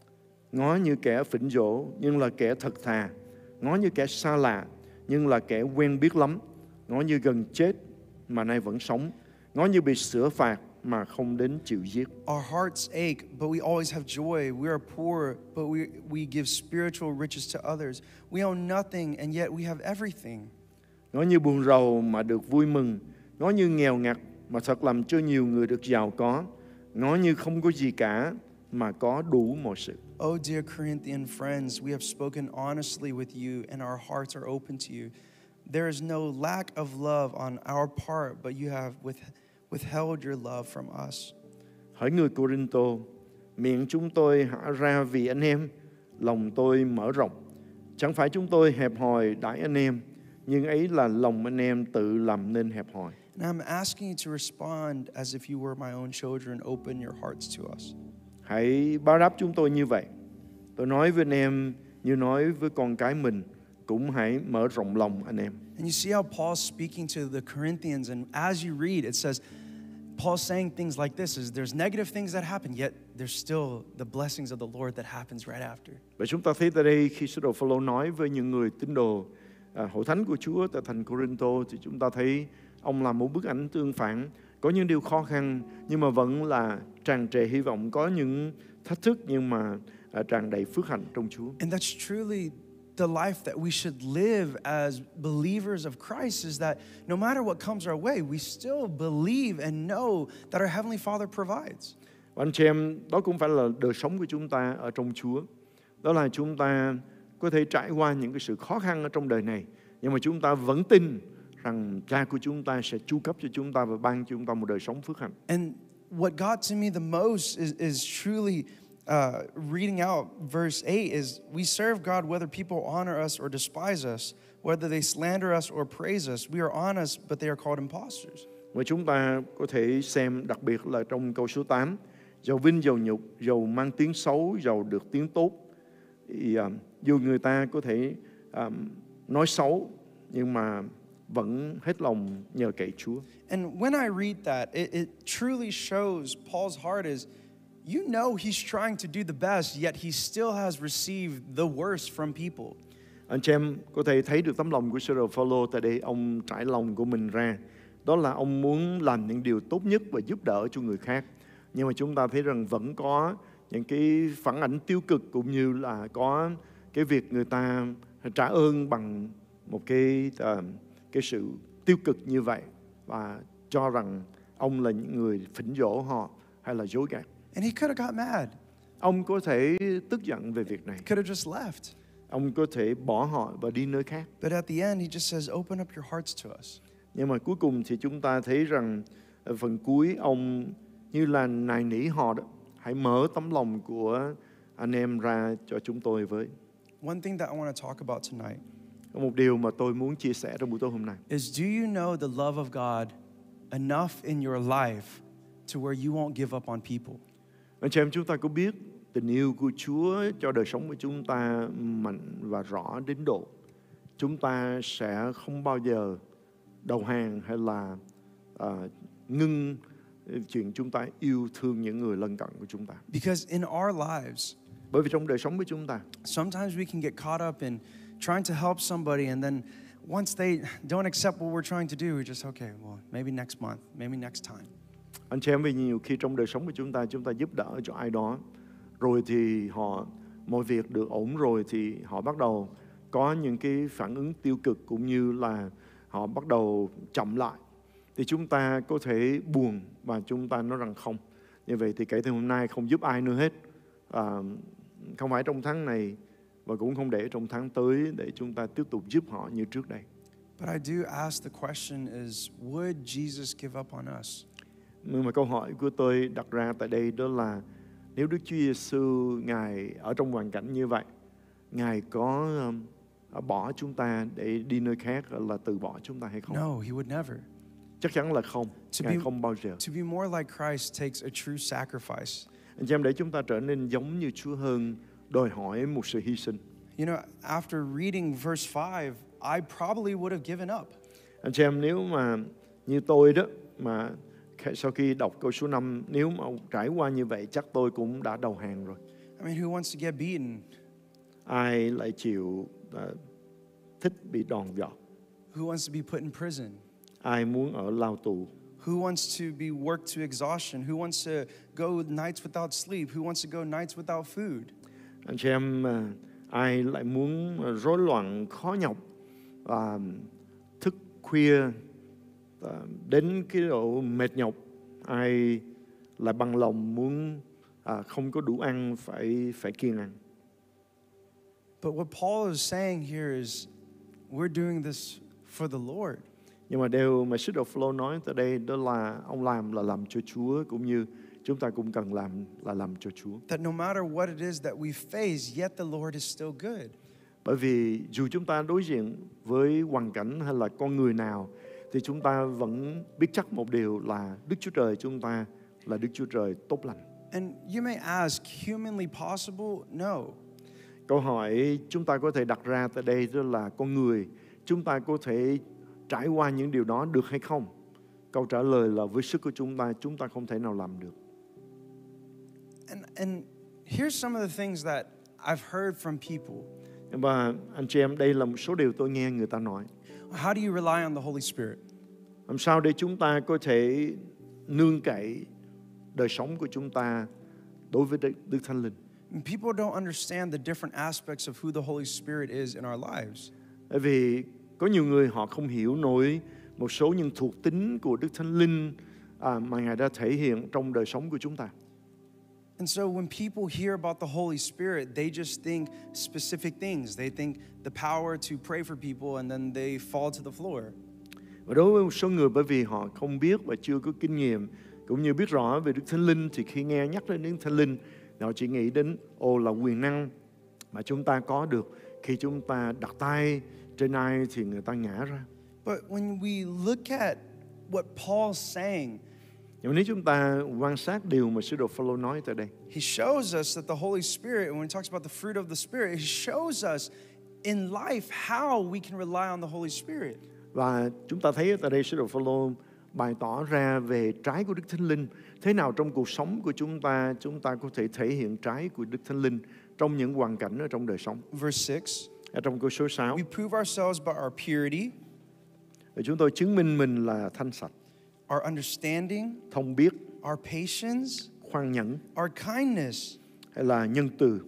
Ngó như kẻ phỉnh dỗ, nhưng là kẻ thật thà. Ngó như kẻ xa lạ, nhưng là kẻ quen biết lắm. Ngó như gần chết, mà nay vẫn sống. Ngó như bị sửa phạt, mà không đến chịu giết. Our hearts ache, but we always have joy. We are poor, but we, we give spiritual riches to others. We own nothing, and yet we have everything. Ngó như buồn rầu mà được vui mừng. Ngó như nghèo ngặt mà thật làm cho nhiều người được giàu có. Ngó như không có gì cả mà có đủ mọi sự. Oh, dear Corinthian friends, we have spoken honestly with you, and our hearts are open to you. There is no lack of love on our part, but you have with, withheld your love from us. Hỡi người Cô-rinh-tô, miệng chúng tôi hả ra vì anh em, lòng tôi mở rộng. Chẳng phải chúng tôi hẹp hòi đãi anh em, nhưng ấy là lòng anh em tự làm nên hẹp hòi. And I'm asking you to respond as if you were my own children. Open your hearts to us. Hãy báo đáp chúng tôi như vậy. Tôi nói với anh em như nói với con cái mình, cũng hãy mở rộng lòng anh em. And you see how Paul's speaking to the Corinthians, and as you read, it says, Paul's saying things like this, is there's negative things that happen, yet there's still the blessings of the Lord that happens right after. Và chúng ta thấy tại đây khi sứ đồ Phêrô nói với những người tín đồ à, hội thánh của Chúa tại thành Cô-rinh-tô, thì chúng ta thấy ông làm một bức ảnh tương phản. Có những điều khó khăn nhưng mà vẫn là tràn trề hy vọng, có những thách thức nhưng mà à, tràn đầy phước hạnh trong Chúa. And that's truly the life that we should live as believers of Christ, is that no matter what comes our way, we still believe and know that our Heavenly Father provides. Và anh chị em, đó cũng phải là đời sống của chúng ta ở trong Chúa. Đó là chúng ta có thể trải qua những cái sự khó khăn ở trong đời này, nhưng mà chúng ta vẫn tin rằng Cha của chúng ta sẽ chu cấp cho chúng ta và ban cho chúng ta một đời sống phước hạnh. And what got to me the most is, is truly uh, reading out verse eight is we serve God whether people honor us or despise us, whether they slander us or praise us. We are honest, but they are called impostors. Và chúng ta có thể xem đặc biệt là trong câu số tám, dầu vinh dầu nhục, dầu mang tiếng xấu, dầu được tiếng tốt. Thì, uh, dù người ta có thể uh, nói xấu, nhưng mà vẫn hết lòng nhờ cậy Chúa. And when I read that, it, it truly shows Paul's heart is, you know he's trying to do the best, yet he still has received the worst from people. Anh chị em có thể thấy được tấm lòng của sứ đồ Phaolô tại đây, ông trải lòng của mình ra. Đó là ông muốn làm những điều tốt nhất và giúp đỡ cho người khác. Nhưng mà chúng ta thấy rằng vẫn có những cái phản ảnh tiêu cực, cũng như là có cái việc người ta trả ơn bằng một cái uh, cái sự tiêu cực như vậy, và cho rằng ông là những người phỉnh dỗ họ hay là dối gạt. And he could have got mad. Ông có thể tức giận về việc này. He could have just left. Ông có thể bỏ họ và đi nơi khác. But at the end, he just says, open up your hearts to us. Nhưng mà cuối cùng thì chúng ta thấy rằng ở phần cuối ông như là nài nỉ họ đó, hãy mở tấm lòng của anh em ra cho chúng tôi với. One thing that I want to talk about tonight Có một điều mà tôi muốn chia sẻ trong buổi tối hôm nay. is, do you know the love of God enough in your life to where you won't give up on people? Anh chị em, chúng ta có biết tình yêu của Chúa cho đời sống của chúng ta mạnh và rõ đến độ chúng ta sẽ không bao giờ đầu hàng hay là uh, ngưng chuyện chúng ta yêu thương những người lân cận của chúng ta. Because in our lives, Bởi vì trong đời sống của chúng ta, sometimes we can get caught up in trying to help somebody, and then once they don't accept what we're trying to do, we're just, okay, well, maybe next month, maybe next time. anh chị em, vì nhiều khi trong đời sống của chúng ta, chúng ta giúp đỡ cho ai đó, rồi thì họ mọi việc được ổn rồi thì họ bắt đầu có những cái phản ứng tiêu cực, cũng như là họ bắt đầu chậm lại. Thì chúng ta có thể buồn và chúng ta nói rằng không, như vậy thì kể từ hôm nay không giúp ai nữa hết, à, không phải trong tháng này và cũng không để trong tháng tới, để chúng ta tiếp tục giúp họ như trước đây. But I do ask the question is, would Jesus give up on us? Nhưng mà câu hỏi của tôi đặt ra tại đây đó là, nếu Đức Chúa Giêsu Ngài ở trong hoàn cảnh như vậy, Ngài có um, bỏ chúng ta để đi nơi khác, là từ bỏ chúng ta hay không? No, he would never. Chắc chắn là không. To Ngài be- không bao giờ. To be more like Christ takes a true sacrifice. Anh chị em, để chúng ta trở nên giống như Chúa hơn, đòi hỏi một sự hy sinh. You know, after reading verse five, I probably would have given up. Anh chị em, nếu mà như tôi đó, mà sau khi đọc câu số năm, nếu mà trải qua như vậy, chắc tôi cũng đã đầu hàng rồi. I mean, who wants to get beaten? Ai lại chịu uh, thích bị đòn gọt? Who wants to be put in prison? Ai muốn ở lao tù? Who wants to be worked to exhaustion? Who wants to go nights without sleep? Who wants to go nights without food? Anh chị em, uh, ai lại muốn uh, rối loạn khó nhọc và thức khuya uh, đến cái độ mệt nhọc? Ai lại bằng lòng muốn uh, không có đủ ăn, phải phải kiêng ăn? But what Paul is saying here is, we're doing this for the Lord. Nhưng mà điều mà sứ đồ Phaolô nói tại đây đó là ông làm là làm cho Chúa, cũng như chúng ta cũng cần làm là làm cho Chúa. That no matter what it is that we face, yet the Lord is still good. Bởi vì dù chúng ta đối diện với hoàn cảnh hay là con người nào, thì chúng ta vẫn biết chắc một điều là Đức Chúa Trời chúng ta là Đức Chúa Trời tốt lành. And you may ask, humanly possible? No. Câu hỏi chúng ta có thể đặt ra tại đây đó là, con người chúng ta có thể trải qua những điều đó được hay không? Câu trả lời là với sức của chúng ta, chúng ta không thể nào làm được. And, and here's some of the things that I've heard from people. Và anh chị em, đây là một số điều tôi nghe người ta nói. How do you rely on the Holy Spirit? Làm sao để chúng ta có thể nương cậy đời sống của chúng ta đối với Đức, Đức Thánh Linh? People don't understand the different aspects of who the Holy Spirit is in our lives. Bởi vì có nhiều người họ không hiểu nổi một số những thuộc tính của Đức Thánh Linh à, mà Ngài đã thể hiện trong đời sống của chúng ta. And so when people hear about the Holy Spirit, they just think specific things. They think the power to pray for people, and then they fall to the floor. Và đối với một số người bởi vì họ không biết và chưa có kinh nghiệm cũng như biết rõ về Đức Thánh Linh, thì khi nghe nhắc đến Đức Thánh Linh, họ chỉ nghĩ đến ồ là quyền năng mà chúng ta có được khi chúng ta đặt tay trên ai thì người ta ngã ra. But when we look at what Paul's saying, Nhưng nếu chúng ta quan sát điều mà sứ đồ Phaolô nói tại đây, he shows us that the Holy Spirit, when he talks about the fruit of the Spirit, he shows us in life how we can rely on the Holy Spirit. và chúng ta thấy tại đây sứ đồ Phaolô bày tỏ ra về trái của Đức Thánh Linh, thế nào trong cuộc sống của chúng ta chúng ta có thể thể hiện trái của Đức Thánh Linh trong những hoàn cảnh ở trong đời sống. Verse six, Ở trong câu số sáu, we prove ourselves by our purity, để chúng tôi chứng minh mình là thanh sạch, our understanding, thông biết, our patience, khoan nhẫn our kindness, hay là nhân từ,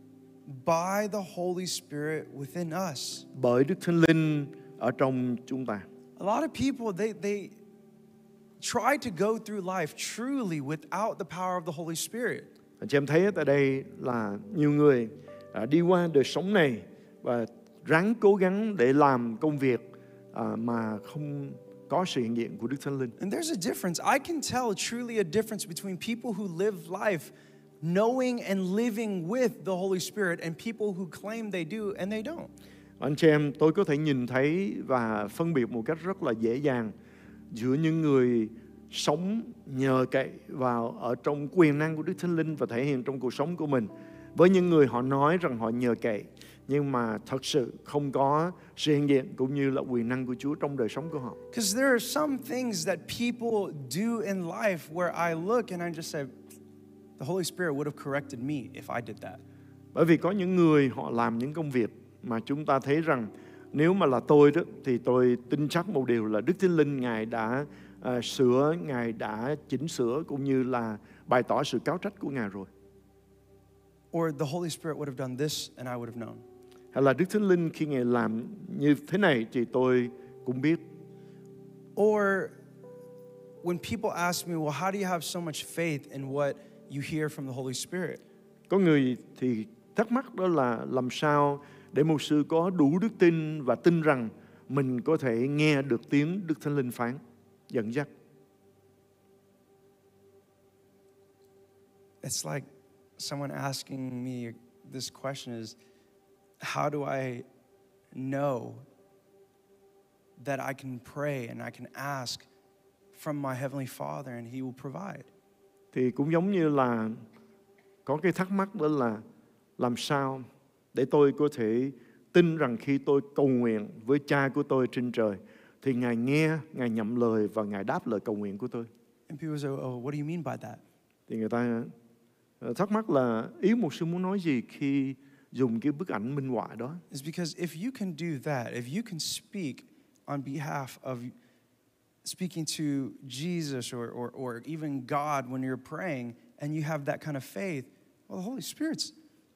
by the Holy Spirit within us. bởi Đức Thánh Linh ở trong chúng ta. A lot of people, they they try to go through life truly without the power of the Holy Spirit. Anh chị em thấy tại đây là nhiều người à, đi qua đời sống này và ráng cố gắng để làm công việc à, mà không có sự hiện diện của Đức Thánh Linh. And there's a difference. I can tell truly a difference between people who live life knowing and living with the Holy Spirit and people who claim they do and they don't. Anh chị em, tôi có thể nhìn thấy và phân biệt một cách rất là dễ dàng giữa những người sống nhờ cậy vào ở trong quyền năng của Đức Thánh Linh và thể hiện trong cuộc sống của mình, với những người họ nói rằng họ nhờ cậy nhưng mà thật sự không có sự hiện diện cũng như là quyền năng của Chúa trong đời sống của họ. Because there are some things that people do in life where I look and I just say, the Holy Spirit would have corrected me if I did that. Bởi vì có những người họ làm những công việc mà chúng ta thấy rằng nếu mà là tôi đó thì tôi tin chắc một điều là Đức Thánh Linh Ngài đã uh, sửa, Ngài đã chỉnh sửa cũng như là bày tỏ sự cáo trách của Ngài rồi. Or the Holy Spirit would have done this and I would have known. Hay là Đức Thánh Linh khi Ngài làm như thế này thì tôi cũng biết. Or when people ask me, well, how do you have so much faith in what you hear from the Holy Spirit? Có người thì thắc mắc đó là làm sao để mục sư có đủ đức tin và tin rằng mình có thể nghe được tiếng Đức Thánh Linh phán, dẫn dắt. It's like someone asking me this question is, how do I know that I can pray and I can ask from my Heavenly Father and He will provide? Thì cũng giống như là có cái thắc mắc đó là làm sao để tôi có thể tin rằng khi tôi cầu nguyện với Cha của tôi trên trời thì Ngài nghe, Ngài nhậm lời và Ngài đáp lời cầu nguyện của tôi. And people say, oh, what do you mean by that? Thì người ta thắc mắc là ý mục sư muốn nói gì khi dùng cái bức ảnh minh họa đó. It's because if you can do that, if you can speak on behalf of speaking to Jesus or, or, or even God when you're praying and you have that kind of faith, well, the Holy Spirit's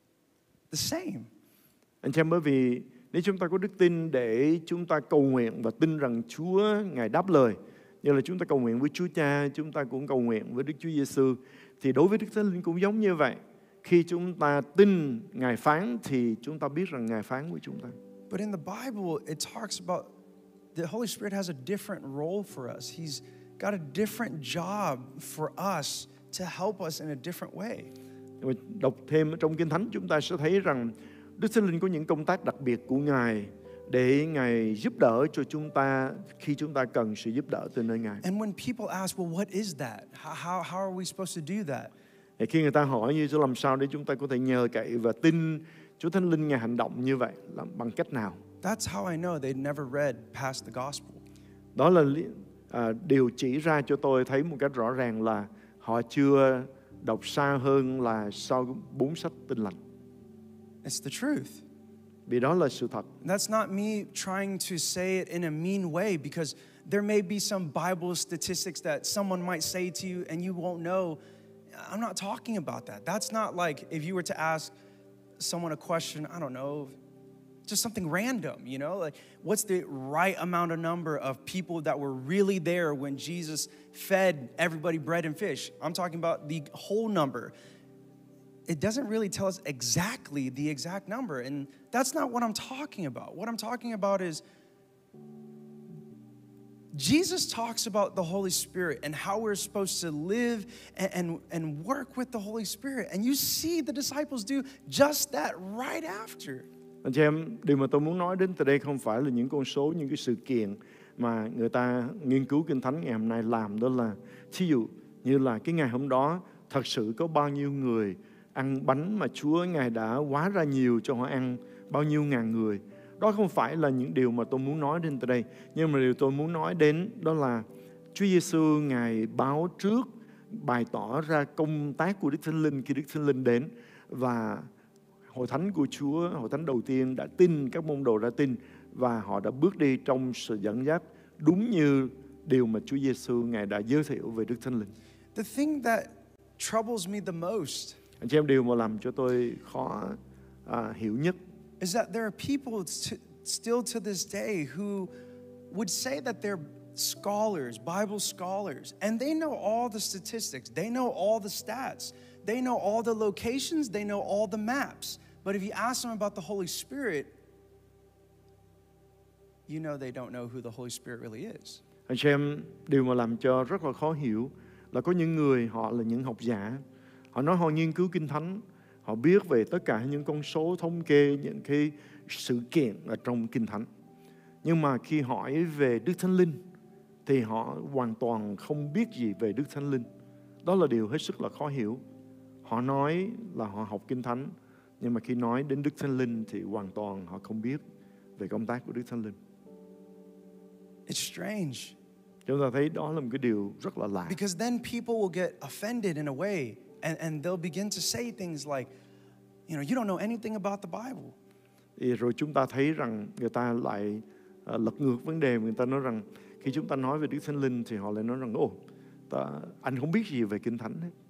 the same. Anh chị em, bởi vì nếu chúng ta có đức tin để chúng ta cầu nguyện và tin rằng Chúa Ngài đáp lời, như là chúng ta cầu nguyện với Chúa Cha, chúng ta cũng cầu nguyện với Đức Chúa Giêsu, thì đối với Đức Thánh Linh cũng giống như vậy. Khi chúng ta tin Ngài phán thì chúng ta biết rằng Ngài phán với chúng ta. But in the Bible, it talks about the Holy Spirit has a different role for us. He's got a different job for us to help us in a different way. Nhưng mà đọc thêm trong Kinh Thánh chúng ta sẽ thấy rằng Đức Thánh Linh có những công tác đặc biệt của Ngài để Ngài giúp đỡ cho chúng ta khi chúng ta cần sự giúp đỡ từ nơi Ngài. And when people ask, well, what is that? How, how are we supposed to do that? Thì khi người ta hỏi như làm sao để chúng ta có thể nhờ cậy và tin Chúa Thánh Linh Ngài hành động như vậy, là bằng cách nào? That's how I know they'd never read past the gospel. Đó là à, điều chỉ ra cho tôi thấy một cách rõ ràng là họ chưa đọc xa hơn là sau bốn sách Tin lành. It's the truth. Vì đó là sự thật. That's not me trying to say it in a mean way, because there may be some Bible statistics that someone might say to you and you won't know. I'm not talking about that. That's not like if you were to ask someone a question, I don't know, just something random, you know? Like, what's the right amount of number of people that were really there when Jesus fed everybody bread and fish? I'm talking about the whole number. It doesn't really tell us exactly the exact number, and that's not what I'm talking about. What I'm talking about is Jesus talks about the Holy Spirit and how we're supposed to live and, and, and work with the Holy Spirit. And you see the disciples do just that right after. Anh chị em, điều mà tôi muốn nói đến từ đây không phải là những con số, những cái sự kiện mà người ta nghiên cứu Kinh Thánh ngày hôm nay làm, đó là thí dụ như là cái ngày hôm đó thật sự có bao nhiêu người ăn bánh mà Chúa Ngài đã hóa ra nhiều cho họ ăn, bao nhiêu ngàn người. Đó không phải là những điều mà tôi muốn nói đến từ đây. Nhưng mà điều tôi muốn nói đến đó là Chúa Giêsu Ngài báo trước, bày tỏ ra công tác của Đức Thánh Linh khi Đức Thánh Linh đến. Và hội thánh của Chúa, hội thánh đầu tiên đã tin, các môn đồ đã tin. Và họ đã bước đi trong sự dẫn dắt đúng như điều mà Chúa Giêsu Ngài đã giới thiệu về Đức Thánh Linh. The thing that troubles me the most, anh chị em, điều mà làm cho tôi khó à, hiểu nhất is that there are people t- still to this day who would say that they're scholars, Bible scholars, and they know all the statistics, they know all the stats, they know all the locations, they know all the maps. But if you ask them about the Holy Spirit, you know they don't know who the Holy Spirit really is. Anh chị em, điều mà làm cho rất là khó hiểu là có những người họ là những học giả, họ nói họ nghiên cứu Kinh Thánh, họ biết về tất cả những con số thống kê, những cái sự kiện ở trong Kinh Thánh. Nhưng mà khi hỏi về Đức Thánh Linh thì họ hoàn toàn không biết gì về Đức Thánh Linh. Đó là điều hết sức là khó hiểu. Họ nói là họ học Kinh Thánh, nhưng mà khi nói đến Đức Thánh Linh thì hoàn toàn họ không biết về công tác của Đức Thánh Linh. It's strange. Chúng ta thấy đó là một cái điều rất là lạ. Because then people will get offended in a way, and, and they'll begin to say things like, you know, you don't know anything about the Bible. Thì rồi chúng ta thấy rằng người ta lại uh, lật ngược vấn đề, người ta nói rằng khi chúng ta nói về Đức Thánh Linh thì họ lại nói rằng ồ, ta, anh không biết gì về Kinh Thánh hết.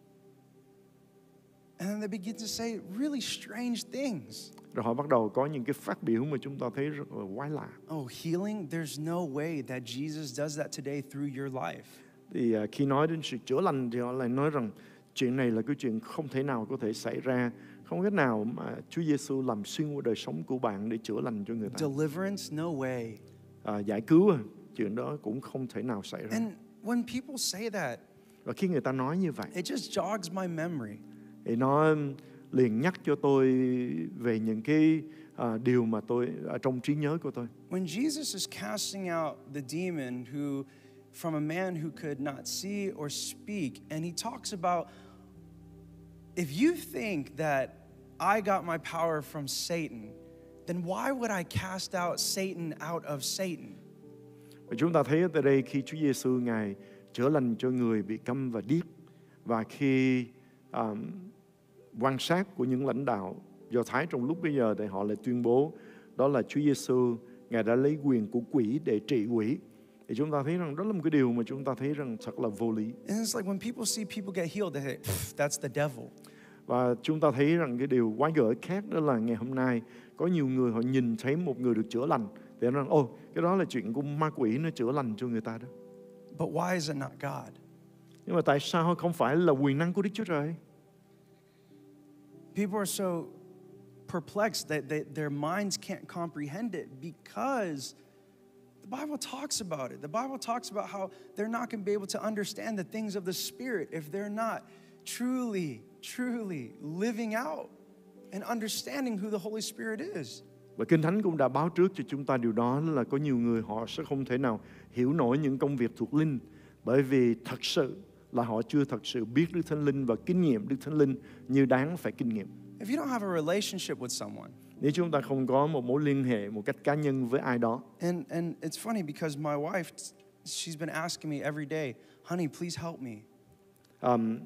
And then they begin to say really strange things. Rồi họ bắt đầu có những cái phát biểu mà chúng ta thấy rất là quái lạ. Oh, healing, there's no way that Jesus does that today through your life. Thì uh, khi nói đến sự chữa lành thì họ lại nói rằng chuyện này là cái chuyện không thể nào có thể xảy ra, không cách nào mà Chúa Giêsu làm xuyên qua đời sống của bạn để chữa lành cho người ta. Deliverance, no way. À, giải cứu, chuyện đó cũng không thể nào xảy ra. And when people say that, Và khi người ta nói như vậy, it just jogs my memory. thì nó liền nhắc cho tôi về những cái uh, điều mà tôi ở trong trí nhớ của tôi. When Jesus is casting out the demon who, from a man who could not see or speak, and he talks about, if you think that I got my power from Satan, then why would I cast out Satan out of Satan? Và chúng ta thấy ở đây khi Chúa Giêsu Ngài chữa lành cho người bị câm và điếc, và khi um, quan sát của những lãnh đạo Do Thái trong lúc bây giờ thì họ lại tuyên bố đó là Chúa Giêsu Ngài đã lấy quyền của quỷ để trị quỷ. Thì chúng ta thấy rằng đó là một cái điều mà chúng ta thấy rằng thật là vô lý. And it's like when people see people get healed, they say, that's the devil. Và chúng ta thấy rằng cái điều quái gở khác đó là ngày hôm nay có nhiều người họ nhìn thấy một người được chữa lành thì họ nói ồ, cái đó là chuyện của ma quỷ nó chữa lành cho người ta đó. But why is it not God? Nhưng mà tại sao không phải là quyền năng của Đức Chúa Trời? People are so perplexed that they, their minds can't comprehend it because the Bible talks about it. The Bible talks about how they're not going to be able to understand the things of the Spirit if they're not truly, truly living out and understanding who the Holy Spirit is. Và Kinh Thánh cũng đã báo trước cho chúng ta điều đó là có nhiều người họ sẽ không thể nào hiểu nổi những công việc thuộc linh bởi vì thật sự là họ chưa thật sự biết Đức Thánh Linh và kinh nghiệm Đức Thánh Linh như đáng phải kinh nghiệm. If you don't have a relationship with someone, nếu chúng ta không có một mối liên hệ một cách cá nhân với ai đó. And and it's funny because my wife, she's been asking me every day, honey, please help me. Um,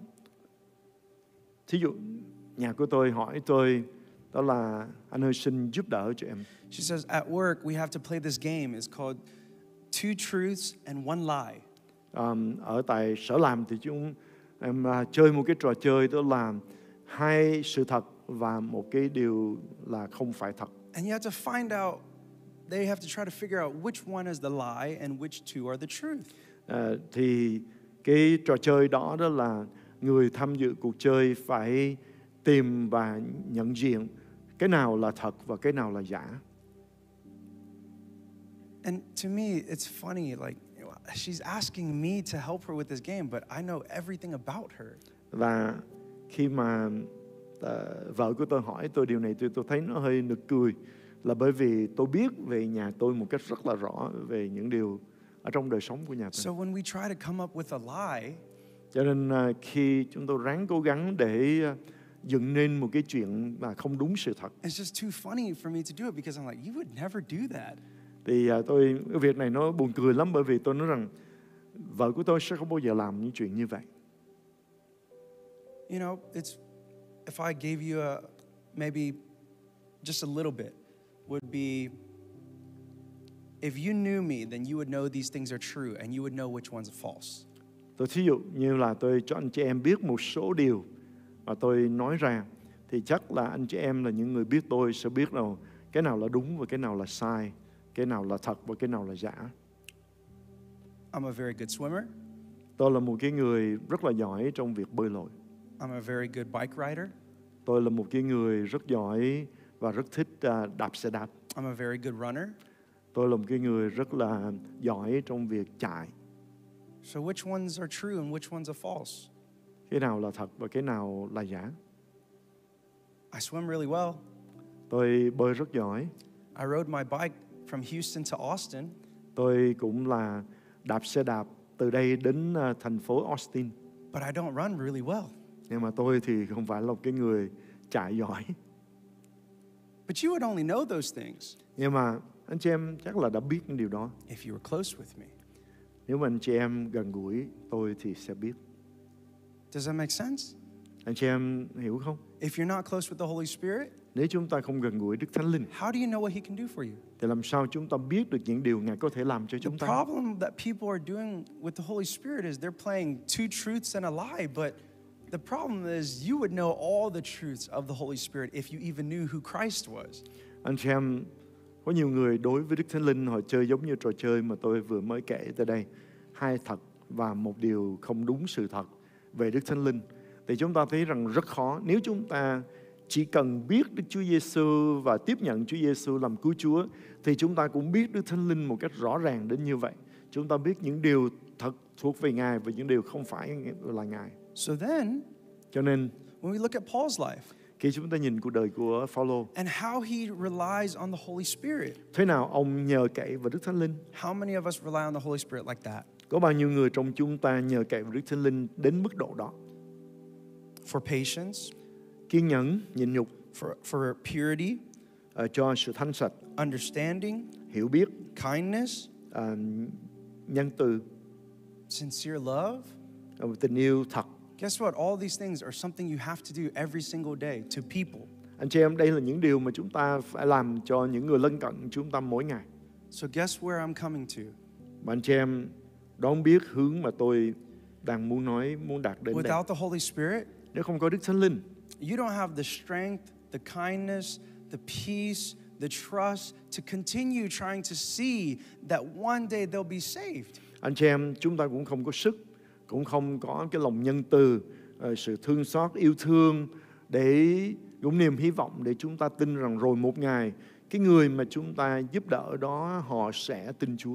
thí dụ nhà của tôi hỏi tôi đó là anh ơi xin giúp đỡ cho em. She says at work we have to play this game. It's called Two Truths and One Lie. Um, ở tại sở làm thì chúng em uh, chơi một cái trò chơi đó là hai sự thật và một cái điều là không phải thật. And you have to find out, they have to try to figure out which one is the lie and which two are the truth. Uh, thì cái trò chơi đó đó là người tham dự cuộc chơi phải tìm và nhận diện cái nào là thật và cái nào là giả. And to me, it's funny, like, she's asking me to help her with this game, but I know everything about her. Và khi mà uh, vợ của tôi hỏi tôi điều này, tôi tôi thấy nó hơi nực cười, là bởi vì tôi biết về nhà tôi một cách rất là rõ về những điều ở trong đời sống của nhà tôi. So when we try to come up with a lie, cho nên uh, khi chúng tôi ráng cố gắng để uh, dựng nên một cái chuyện mà không đúng sự thật, it's just too funny for me to do it because I'm like, you would never do that. Thì uh, tôi cái việc này nó buồn cười lắm, bởi vì tôi nói rằng vợ của tôi sẽ không bao giờ làm những chuyện như vậy. You know, it's if I gave you a maybe just a little bit would be if you knew me, then you would know these things are true and you would know which ones are false. Tôi thí dụ như là tôi cho anh chị em biết một số điều mà tôi nói ra, thì chắc là anh chị em là những người biết tôi sẽ biết nào cái nào là đúng và cái nào là sai, cái nào là thật và cái nào là giả. I'm a very good swimmer. Tôi là một cái người rất là giỏi trong việc bơi lội. I'm a very good bike rider. Tôi là một cái người rất giỏi và rất thích uh, đạp xe đạp. I'm a very good runner. Tôi là một cái người rất là giỏi trong việc chạy. So which ones are true and which ones are false? Cái nào là thật và cái nào là giả? I swim really well. Tôi bơi rất giỏi. I rode my bike from Houston to Austin. Tôi cũng là đạp xe đạp từ đây đến uh, thành phố Austin. But I don't run really well. Nhưng mà tôi thì không phải là một cái người chạy giỏi. But you would only know those things Nhưng mà anh chị em chắc là đã biết những điều đó. if you were close with me. Nếu mà anh chị em gần gũi tôi thì sẽ biết. Does that make sense? Anh chị em hiểu không? If you're not close with the Holy Spirit, Nếu chúng ta không gần gũi Đức Thánh Linh, how do you know what He can do for you? thì làm sao chúng ta biết được những điều Ngài có thể làm cho The chúng ta? problem that people are doing with the Holy Spirit is they're playing two truths and a lie, but the problem is you would know all the truths of the Holy Spirit if you even knew who Christ was. Anh chị em, có nhiều người đối với Đức Thánh Linh họ chơi giống như trò chơi mà tôi vừa mới kể tới đây, hai thật và một điều không đúng sự thật về Đức Thánh Linh. Thì chúng ta thấy rằng rất khó. Nếu chúng ta chỉ cần biết Đức Chúa Giêsu và tiếp nhận Chúa Giêsu làm cứu Chúa, thì chúng ta cũng biết Đức Thánh Linh một cách rõ ràng đến như vậy. Chúng ta biết những điều thật thuộc về Ngài và những điều không phải là Ngài. So then, Cho nên when we look at Paul's life khi chúng ta nhìn cuộc đời của Phaolô, and how he relies on the Holy Spirit, thế nào ông nhờ cậy vào Đức Thánh Linh? how many of us rely on the Holy Spirit like that? Có bao nhiêu người trong chúng ta nhờ cậy vào Đức Thánh Linh đến mức độ đó? For patience, Kiên nhẫn, nhịn nhục, for, for purity, uh, cho sự thanh sạch, understanding, hiểu biết, kindness, uh, nhân từ, sincere love. uh, tình yêu thật. Guess what? All these things are something you have to do every single day to people. Anh chị em, đây là những điều mà chúng ta phải làm cho những người lân cận chúng ta mỗi ngày. So guess where I'm coming to? Và anh chị em đón biết hướng mà tôi đang muốn nói, muốn đạt đến đây. Without the Holy Spirit, Nếu không có Đức Thánh Linh, you don't have the strength, the kindness, the peace, the trust to continue trying to see that one day they'll be saved. anh chị em chúng ta cũng không có sức, cũng không có cái lòng nhân từ, uh, sự thương xót, yêu thương để cũng niềm hy vọng để chúng ta tin rằng rồi một ngày cái người mà chúng ta giúp đỡ đó họ sẽ tin Chúa.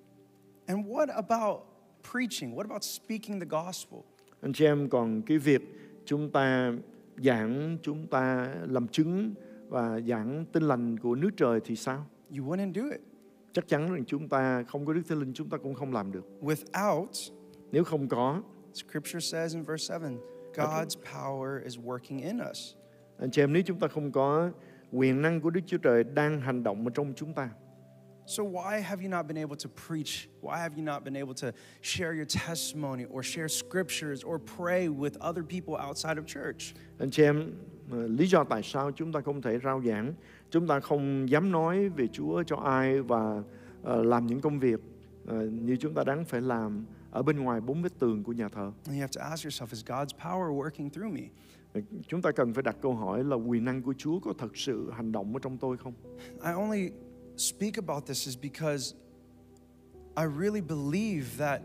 And what about preaching? What about speaking the gospel? Anh chị em, còn cái việc chúng ta giảng, chúng ta làm chứng và giảng tin lành của nước trời thì sao? You wouldn't do it. Chắc chắn rằng chúng ta không có Đức Thánh Linh, chúng ta cũng không làm được. Without, Nếu không có, Scripture says in verse seven, God's power is working in us. anh chị em, nếu chúng ta không có quyền năng của Đức Chúa Trời đang hành động ở trong chúng ta, So why have you not been able to preach? Why have you not been able to share your testimony or share scriptures or pray with other people outside of church? anh chị em, lý do tại sao chúng ta không thể rao giảng, chúng ta không dám nói về Chúa cho ai và uh, làm những công việc uh, như chúng ta đáng phải làm ở bên ngoài bốn vết tường của nhà thờ? And you have to ask yourself, is God's power working through me? Chúng ta cần phải đặt câu hỏi là quyền năng của Chúa có thật sự hành động ở trong tôi không? I only speak about this is because I really believe that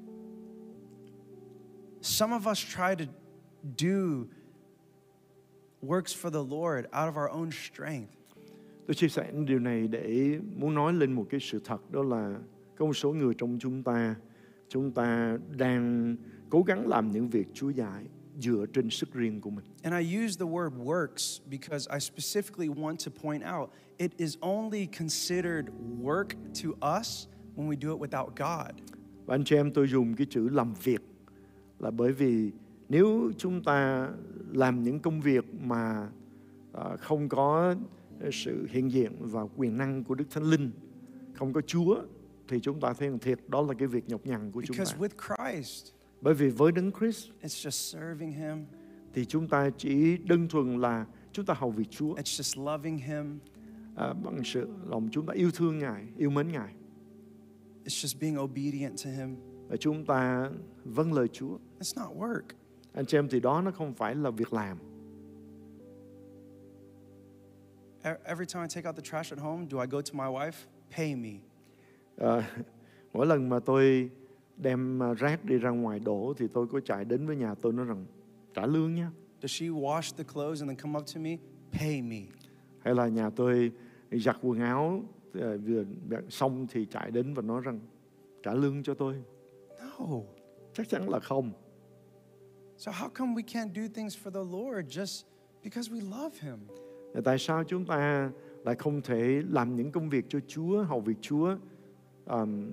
some of us try to do works for the Lord out of our own strength. Tôi chia sẻ điều này để muốn nói lên một cái sự thật, đó là có một số người trong chúng ta, chúng ta đang cố gắng làm những việc Chúa dạy dựa trên sức riêng của mình. And I use the word works because I specifically want to point out it is only considered work to us when we do it without God. Và anh chị em, tôi dùng cái chữ làm việc là bởi vì nếu chúng ta làm những công việc mà à, không có sự hiện diện và quyền năng của Đức Thánh Linh, không có Chúa, thì chúng ta thấy rằng thiệt đó là cái việc nhọc nhằn của chúng ta. Because with Christ, Bởi vì với Đấng Christ it's just serving Him. thì chúng ta chỉ đơn thuần là chúng ta hầu việc Chúa. It's just loving Him. À, bằng sự lòng chúng ta yêu thương Ngài, yêu mến Ngài. It's just being obedient to Him. Và chúng ta vâng lời Chúa. It's not work. Anh chị em, thì đó nó không phải là việc làm. Every time I take out the trash at home, do I go to my wife? Pay me. À, mỗi lần mà tôi đem rác đi ra ngoài đổ thì tôi có chạy đến với nhà tôi nói rằng trả lương nha. Does she wash the clothes and then come up to me? Pay me. Hay là nhà tôi giặt quần áo vừa xong thì chạy đến và nói rằng trả lương cho tôi. No. Chắc chắn là không. So how come we can't do things for the Lord just because we love Him? Tại sao chúng ta lại không thể làm những công việc cho Chúa, hầu việc Chúa um,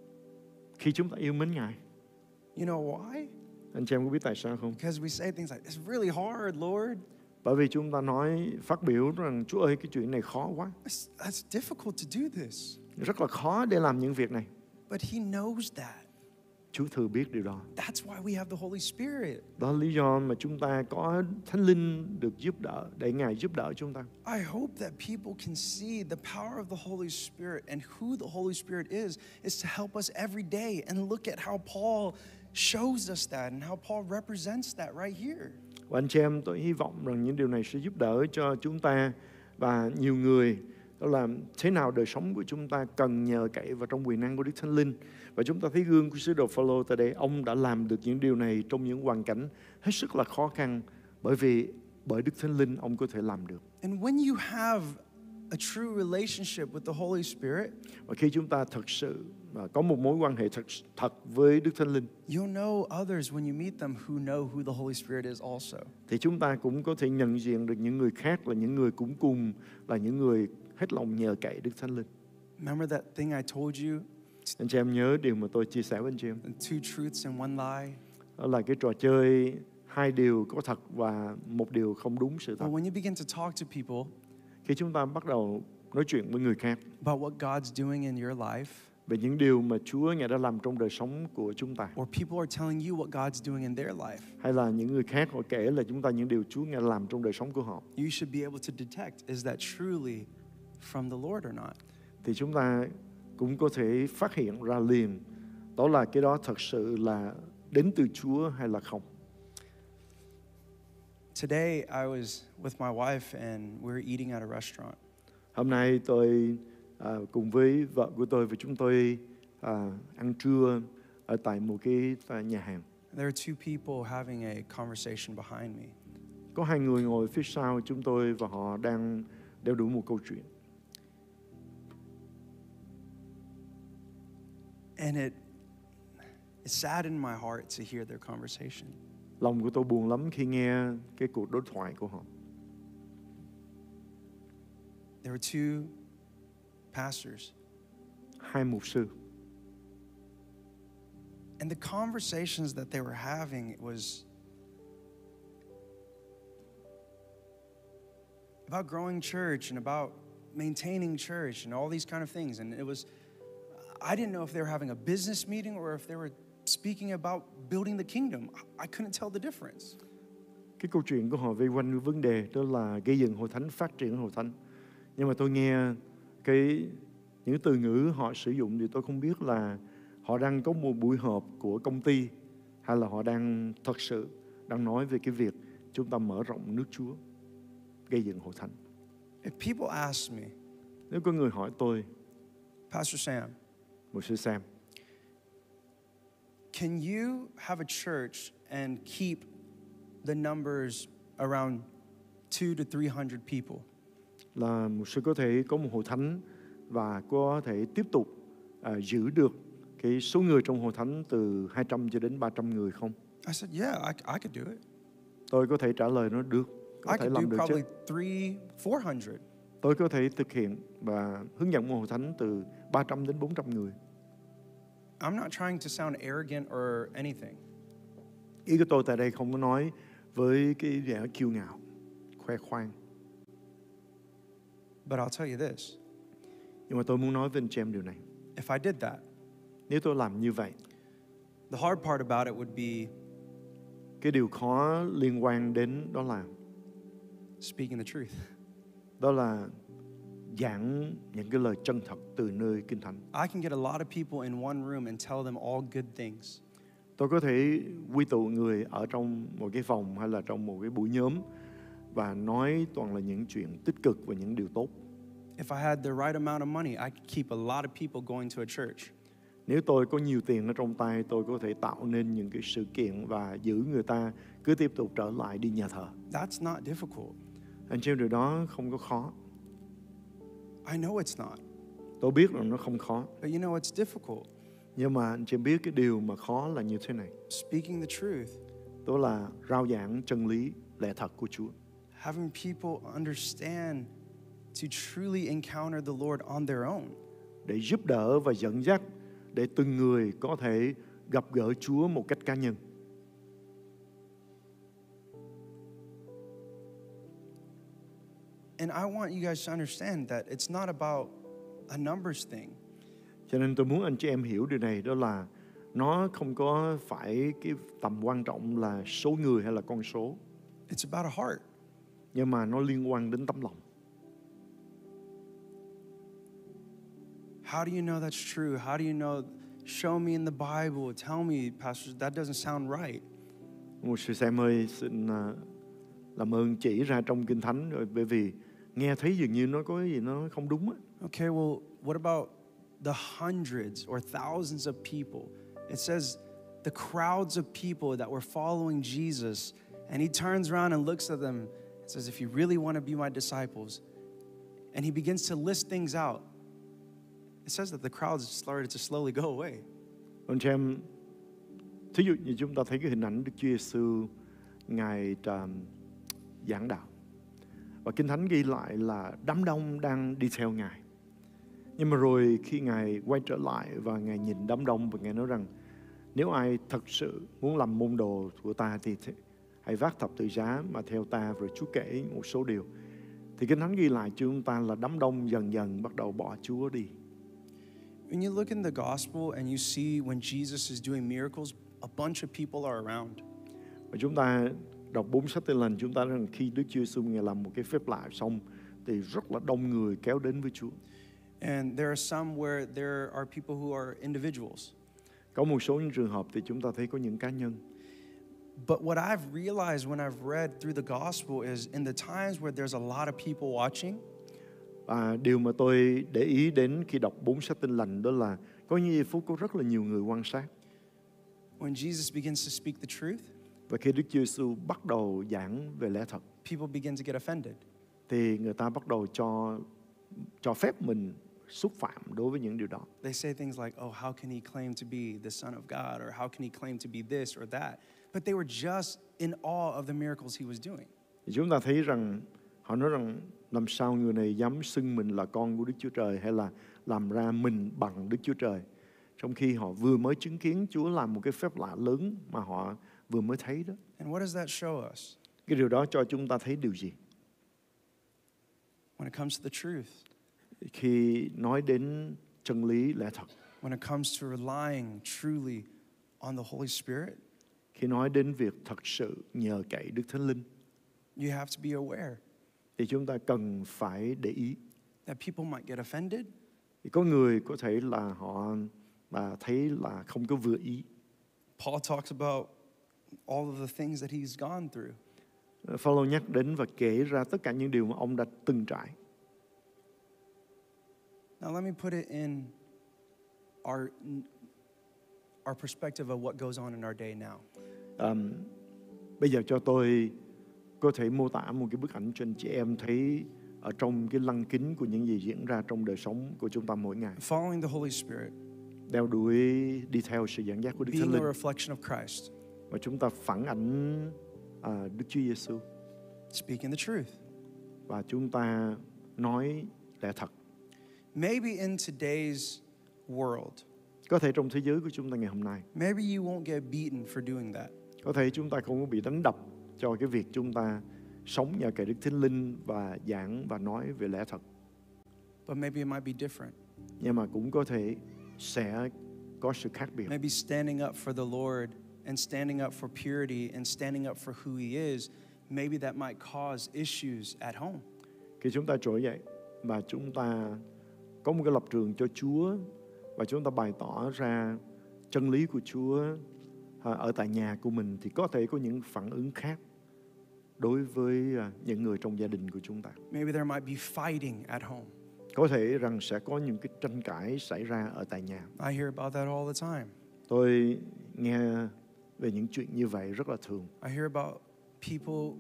khi chúng ta yêu mến Ngài? You know why? Anh chị em có biết tại sao không? Because we say things like, it's really hard, Lord. Bởi vì chúng ta nói, phát biểu rằng Chúa ơi, cái chuyện này khó quá. It's, that's difficult to do this. Rất là khó để làm những việc này. But He knows that. Chúa thừa biết điều đó. That's why we have the Holy Spirit. Đó là lý do mà chúng ta có Thánh Linh được giúp đỡ, để Ngài giúp đỡ chúng ta. I hope that people can see the power of the Holy Spirit, and who the Holy Spirit is, is to help us every day. And look at how Paul shows us that and how Paul represents that right here. Và anh chị em, tôi hy vọng rằng những điều này sẽ giúp đỡ cho chúng ta và nhiều người. Đó là thế nào đời sống của chúng ta cần nhờ cậy vào trong quyền năng của Đức Thánh Linh. Và chúng ta thấy gương của sứ đồ Phao-lô tại đây, ông đã làm được những điều này trong những hoàn cảnh hết sức là khó khăn, bởi vì bởi Đức Thánh Linh ông có thể làm được. And when you have a true relationship with the Holy Spirit, và khi chúng ta thật sự có một mối quan hệ thật thật với Đức Thánh Linh, you'll know others when you meet them who know who the Holy Spirit is also. Thì chúng ta cũng có thể nhận diện được những người khác là những người cũng cùng là những người hết lòng nhờ cậy Đức Thánh Linh. Remember that thing I told you? Anh chị em nhớ điều mà tôi chia sẻ với anh chị em. Two truths and one lie. Đó là cái trò chơi hai điều có thật và một điều không đúng sự thật. But when you begin to talk to people, khi chúng ta bắt đầu nói chuyện với người khác about what God's doing in your life, về những điều mà Chúa Ngài đã làm trong đời sống của chúng ta, or people are telling you what God's doing in their life, hay là những người khác họ kể là chúng ta những điều Chúa Ngài làm trong đời sống của họ, you should be able to detect, is that truly from the Lord or not? Thì chúng ta cũng có thể phát hiện ra liền đó là cái đó thật sự là đến từ Chúa hay là không. Today I was with my wife and we were eating at a restaurant. Hôm nay tôi à, cùng với vợ của tôi và chúng tôi à, ăn trưa ở tại một cái nhà hàng. There are two people having a conversation behind me. Có hai người ngồi phía sau chúng tôi và họ đang đeo đuổi một câu chuyện. And it it saddened my heart to hear their conversation. Lòng của tôi buồn lắm khi nghe cái cuộc đối thoại của họ. There were two pastors. Hai mục sư. And the conversations that they were having, it was about growing church and about maintaining church and all these kind of things. And it was, I didn't know if they were having a business meeting or if they were speaking about building the kingdom. I couldn't tell the difference. Cái câu chuyện của họ vây quanh cái vấn đề đó là gây dựng hội thánh, phát triển hội thánh. Nhưng mà tôi nghe cái những từ ngữ họ sử dụng thì tôi không biết là họ đang có một buổi họp của công ty hay là họ đang thật sự đang nói về cái việc chúng ta mở rộng nước Chúa, gây dựng hội thánh. If people ask me, Nếu có người hỏi tôi, Pastor Sam, một sư Sam, can you have a church and keep the numbers around two to three hundred people? là mục sư có thể có một hội thánh và có thể tiếp tục à, giữ được cái số người trong hội thánh từ hai trăm cho đến ba trăm người không? I said, yeah, I, I could do it. Tôi có thể trả lời nó được, có I thể could do làm được chứ. probably three, four hundred. Tôi có thể thực hiện và hướng dẫn một hội thánh từ ba trăm đến bốn trăm người. I'm not trying to sound arrogant or anything. Ý của tôi tại đây không có nói với cái vẻ kiêu ngạo, khoe khoang. But I'll tell you this. Nhưng mà tôi muốn nói với anh chị em điều này. If I did that, Nếu tôi làm như vậy, the hard part about it would be cái điều khó liên quan đến đó là speaking the truth. đó là giảng những cái lời chân thật từ nơi Kinh Thánh. I can get a lot of people in one room and tell them all good things. Tôi có thể quy tụ người ở trong một cái phòng hay là trong một cái buổi nhóm và nói toàn là những chuyện tích cực và những điều tốt. If I had the right amount of money, I could keep a lot of people going to a church. Nếu tôi có nhiều tiền ở trong tay, tôi có thể tạo nên những cái sự kiện và giữ người ta cứ tiếp tục trở lại đi nhà thờ. That's not difficult. Anh chị em, điều đó không có khó. I know it's not. Tôi biết là nó không khó. But you know it's difficult. Nhưng mà anh chị em biết cái điều mà khó là như thế này. Speaking the truth. Đó là rao giảng chân lý, lẽ thật của Chúa. Having people understand to truly encounter the Lord on their own. Để giúp đỡ và dẫn dắt để từng người có thể gặp gỡ Chúa một cách cá nhân. And I want you guys to understand that it's not about a numbers thing. Cho nên tôi muốn anh chị em hiểu điều này, đó là nó không có phải cái tầm quan trọng là số người hay là con số. It's about a heart. Nhưng mà nó liên quan đến tấm lòng. How do you know that's true? How do you know? Show me in the Bible. Tell me, Pastor, that doesn't sound right. Một sư Sam ơi, xin làm ơn chỉ ra trong Kinh Thánh rồi, bởi vì nghe thấy dường như nó có cái gì nó không đúng á. Okay, well, what about the hundreds or thousands of people? It says the crowds of people that were following Jesus, and he turns around and looks at them and says, if you really want to be my disciples, and he begins to list things out. It says that the crowds started to slowly go away. Anh chị em, thí dụ như chúng ta thấy cái hình ảnh Đức Chúa Giêsu ngài uh, giảng đạo, và Kinh Thánh ghi lại là đám đông đang đi theo ngài. Nhưng mà rồi khi ngài quay trở lại và ngài nhìn đám đông và ngài nói rằng nếu ai thật sự muốn làm môn đồ của ta thì hãy vác thập tự giá mà theo ta. Rồi Chúa kể một số điều. Thì Kinh Thánh ghi lại cho chúng ta là đám đông dần dần bắt đầu bỏ Chúa đi. When you look in the gospel and you see when Jesus is doing miracles, a bunch of people are around. Và chúng ta đọc bốn sách Tin Lành, chúng ta thấy rằng khi Đức Chúa Giêsu ngài làm một cái phép lạ xong thì rất là đông người kéo đến với Chúa. And there are some where there are people who are individuals. Có một số những trường hợp thì chúng ta thấy có những cá nhân. But what I've realized when I've read through the gospel is in the times where there's a lot of people watching. Và điều mà tôi để ý đến khi đọc bốn sách Tin Lành đó là có những giây phút có rất là nhiều người quan sát. When Jesus begins to speak the truth, và khi Đức Chúa Giêsu bắt đầu giảng về lẽ thật, people begin to get offended. thì người ta bắt đầu cho cho phép mình xúc phạm đối với những điều đó. They say things like, "Oh, how can he claim to be the Son of God?" or "How can he claim to be this or that?" But they were just in awe of the miracles he was doing. Thì chúng ta thấy rằng họ nói rằng làm sao người này dám xưng mình là con của Đức Chúa Trời, hay là làm ra mình bằng Đức Chúa Trời, trong khi họ vừa mới chứng kiến Chúa làm một cái phép lạ lớn mà họ vừa mới thấy đó. And what does that show us? Cái điều đó cho chúng ta thấy điều gì? When it comes to the truth, khi nói đến chân lý lẽ thật, when it comes to relying truly on the Holy Spirit, khi nói đến việc thật sự nhờ cậy Đức Thánh Linh, you have to be aware thì chúng ta cần phải để ý. That people might get offended. Thì có người có thể là họ mà thấy là không có vừa ý. Paul talks about all of the things that he's gone through. Phaolô nhắc đến và kể ra tất cả những điều mà ông đã từng trải. Now let me put it in our our perspective of what goes on in our day now. Um, bây giờ cho tôi có thể mô tả một cái bức ảnh cho anh chị em thấy ở trong cái lăng kính của những gì diễn ra trong đời sống của chúng ta mỗi ngày. Following the Holy Spirit, Đeo đuổi đi theo sự dẫn dắt của Đức Thánh being a Linh, reflection of Christ, và chúng ta phản ảnh à, Đức Chúa Giêsu, speaking the truth. và chúng ta nói lẽ thật. Maybe in today's world, Có thể trong thế giới của chúng ta ngày hôm nay, maybe you won't get beaten for doing that. có thể chúng ta không có bị đánh đập cho cái việc chúng ta sống nhờ cậy Đức Thánh Linh và giảng và nói về lẽ thật. But maybe it might be different. Nhưng mà cũng có thể sẽ có sự khác biệt. Maybe standing up for the Lord and standing up for purity and standing up for who He is, maybe that might cause issues at home. Khi chúng ta trỗi dậy và chúng ta có một cái lập trường cho Chúa và chúng ta bày tỏ ra chân lý của Chúa à, ở tại nhà của mình, thì có thể có những phản ứng khác đối với à, những người trong gia đình của chúng ta. Maybe there might be fighting at home. Có thể rằng sẽ có những cái tranh cãi xảy ra ở tại nhà. I hear about that all the time. Tôi nghe về những chuyện như vậy rất là thường. I hear about people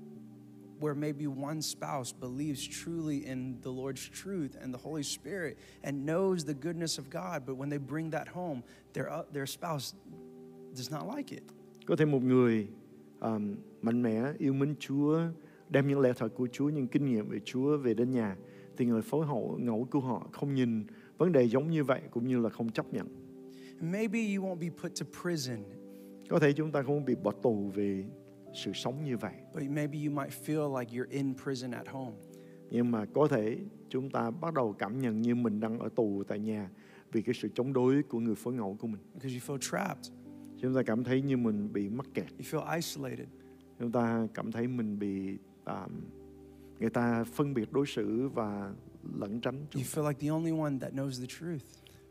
where maybe one spouse believes truly in the Lord's truth and the Holy Spirit and knows the goodness of God, but when they bring that home, their uh, their spouse does not like it. Có thể một người um, mạnh mẽ yêu mến Chúa, đem những lẽ thật của Chúa, những kinh nghiệm về Chúa về đến nhà, thì người phối hậu ngẫu của họ không nhìn vấn đề giống như vậy, cũng như là không chấp nhận. Maybe you won't be put to prison, Có thể chúng ta không bị bỏ tù vì sự sống như vậy, but maybe you might feel like you're in prison at home. nhưng mà có thể chúng ta bắt đầu cảm nhận như mình đang ở tù tại nhà vì cái sự chống đối của người phối ngẫu của mình. Because you feel trapped, Chúng ta cảm thấy như mình bị mắc kẹt. you feel isolated. Chúng ta cảm thấy mình bị um, người ta phân biệt đối xử và lẩn tránh chúng You ta. feel like the only one that knows the truth.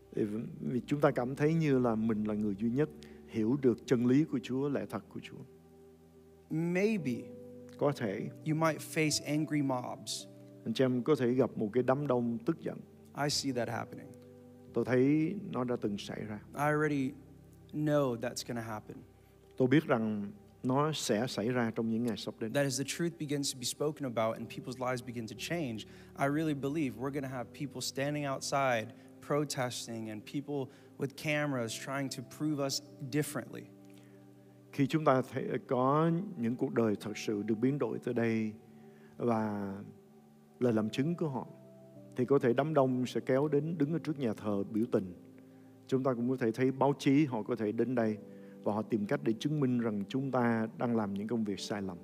Vì chúng ta cảm thấy như là mình là người duy nhất hiểu được chân lý của Chúa, lẽ thật của Chúa. Maybe Có thể you might face angry mobs. anh chị em có thể gặp một cái đám đông tức giận. I see that happening. Tôi thấy nó đã từng xảy ra. I already know that's going to happen. Tôi biết rằng nó sẽ xảy ra trong những ngày sắp đến. That as the truth begins to be spoken about and people's lives begin to change, I really believe we're going to have people standing outside protesting and people with cameras trying to prove us differently. Khi chúng ta thấy có những cuộc đời thật sự được biến đổi tới đây và lời làm chứng của họ, thì có thể đám đông sẽ kéo đến đứng ở trước nhà thờ biểu tình. Chúng ta cũng có thể thấy báo chí họ có thể đến đây và họ tìm cách để chứng minh rằng chúng ta đang làm những công việc sai lầm.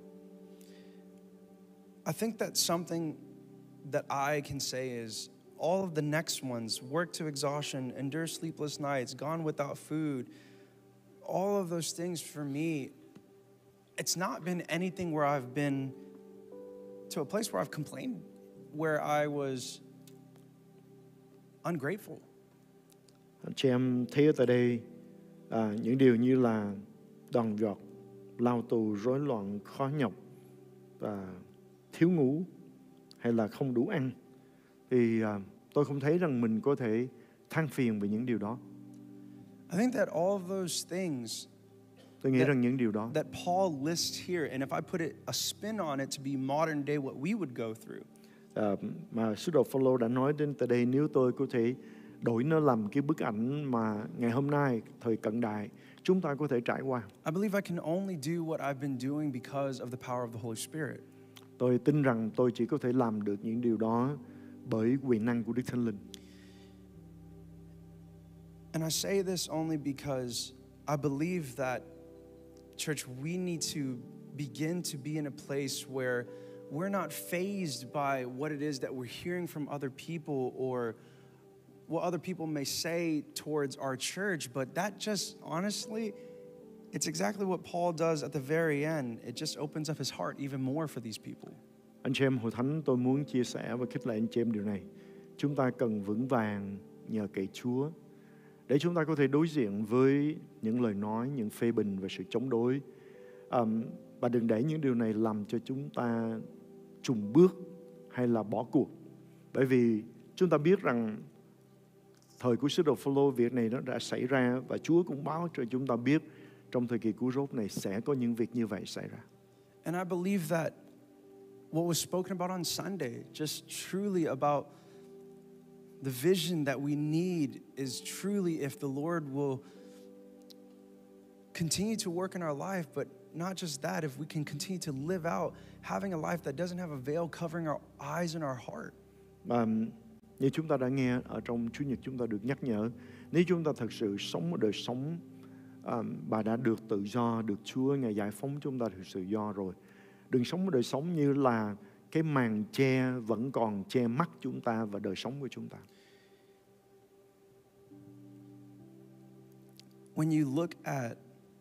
I think that something that I can say is all of the next ones, work to exhaustion, endure sleepless nights, gone without food, all of those things for me, it's not been anything where I've been to a place where I've complained, where I was ungrateful. Anh chị em thấy ở tại đây à, những điều như là đòn gọt, lao tù, rối loạn, khó nhọc, và thiếu ngủ hay là không đủ ăn, thì à, tôi không thấy rằng mình có thể than phiền về những điều đó. I think that all of those things Tôi nghĩ That- rằng những điều đó that Paul lists here, and if I put it a spin on it to be modern day what we would go through, à, mà sứ đồ Phaolô đã nói đến tại đây, nếu tôi có thể đổi nó làm cái bức ảnh mà ngày hôm nay thời cận đại chúng ta có thể trải qua. I believe I can only do what I've been doing because of the power of the Holy Spirit. Tôi tin rằng tôi chỉ có thể làm được những điều đó bởi quyền năng của Đức Thánh Linh. And I say this only because I believe that, church, we need to begin to be in a place where we're not fazed by what it is that we're hearing from other people or what other people may say towards our church, but that just, honestly, it's exactly what Paul does at the very end. It just opens up his heart even more for these people. Anh chị em hội thánh, tôi muốn chia sẻ và khích lệ anh chị em điều này. Chúng ta cần vững vàng nhờ cậy Chúa để chúng ta có thể đối diện với những lời nói, những phê bình và sự chống đối. Um, và đừng để những điều này làm cho chúng ta chùn bước hay là bỏ cuộc. Bởi vì chúng ta biết rằng thời của sứ đồ Phaolô, việc này nó đã xảy ra, và Chúa cũng báo cho chúng ta biết trong thời kỳ cuối rốt này sẽ có những việc như vậy xảy ra. And I believe that what was spoken about on Sunday, just truly about the vision that we need is truly if the Lord will continue to work in our life, but not just that, if we can continue to live out having a life that doesn't have a veil covering our eyes and our heart. Và như chúng ta đã nghe ở trong Chủ nhật, chúng ta được nhắc nhở, nếu chúng ta thật sự sống một đời sống à, và đã được tự do, được Chúa Ngài giải phóng chúng ta được tự do rồi, đừng sống một đời sống như là cái màn che vẫn còn che mắt chúng ta và đời sống của chúng ta. When you look at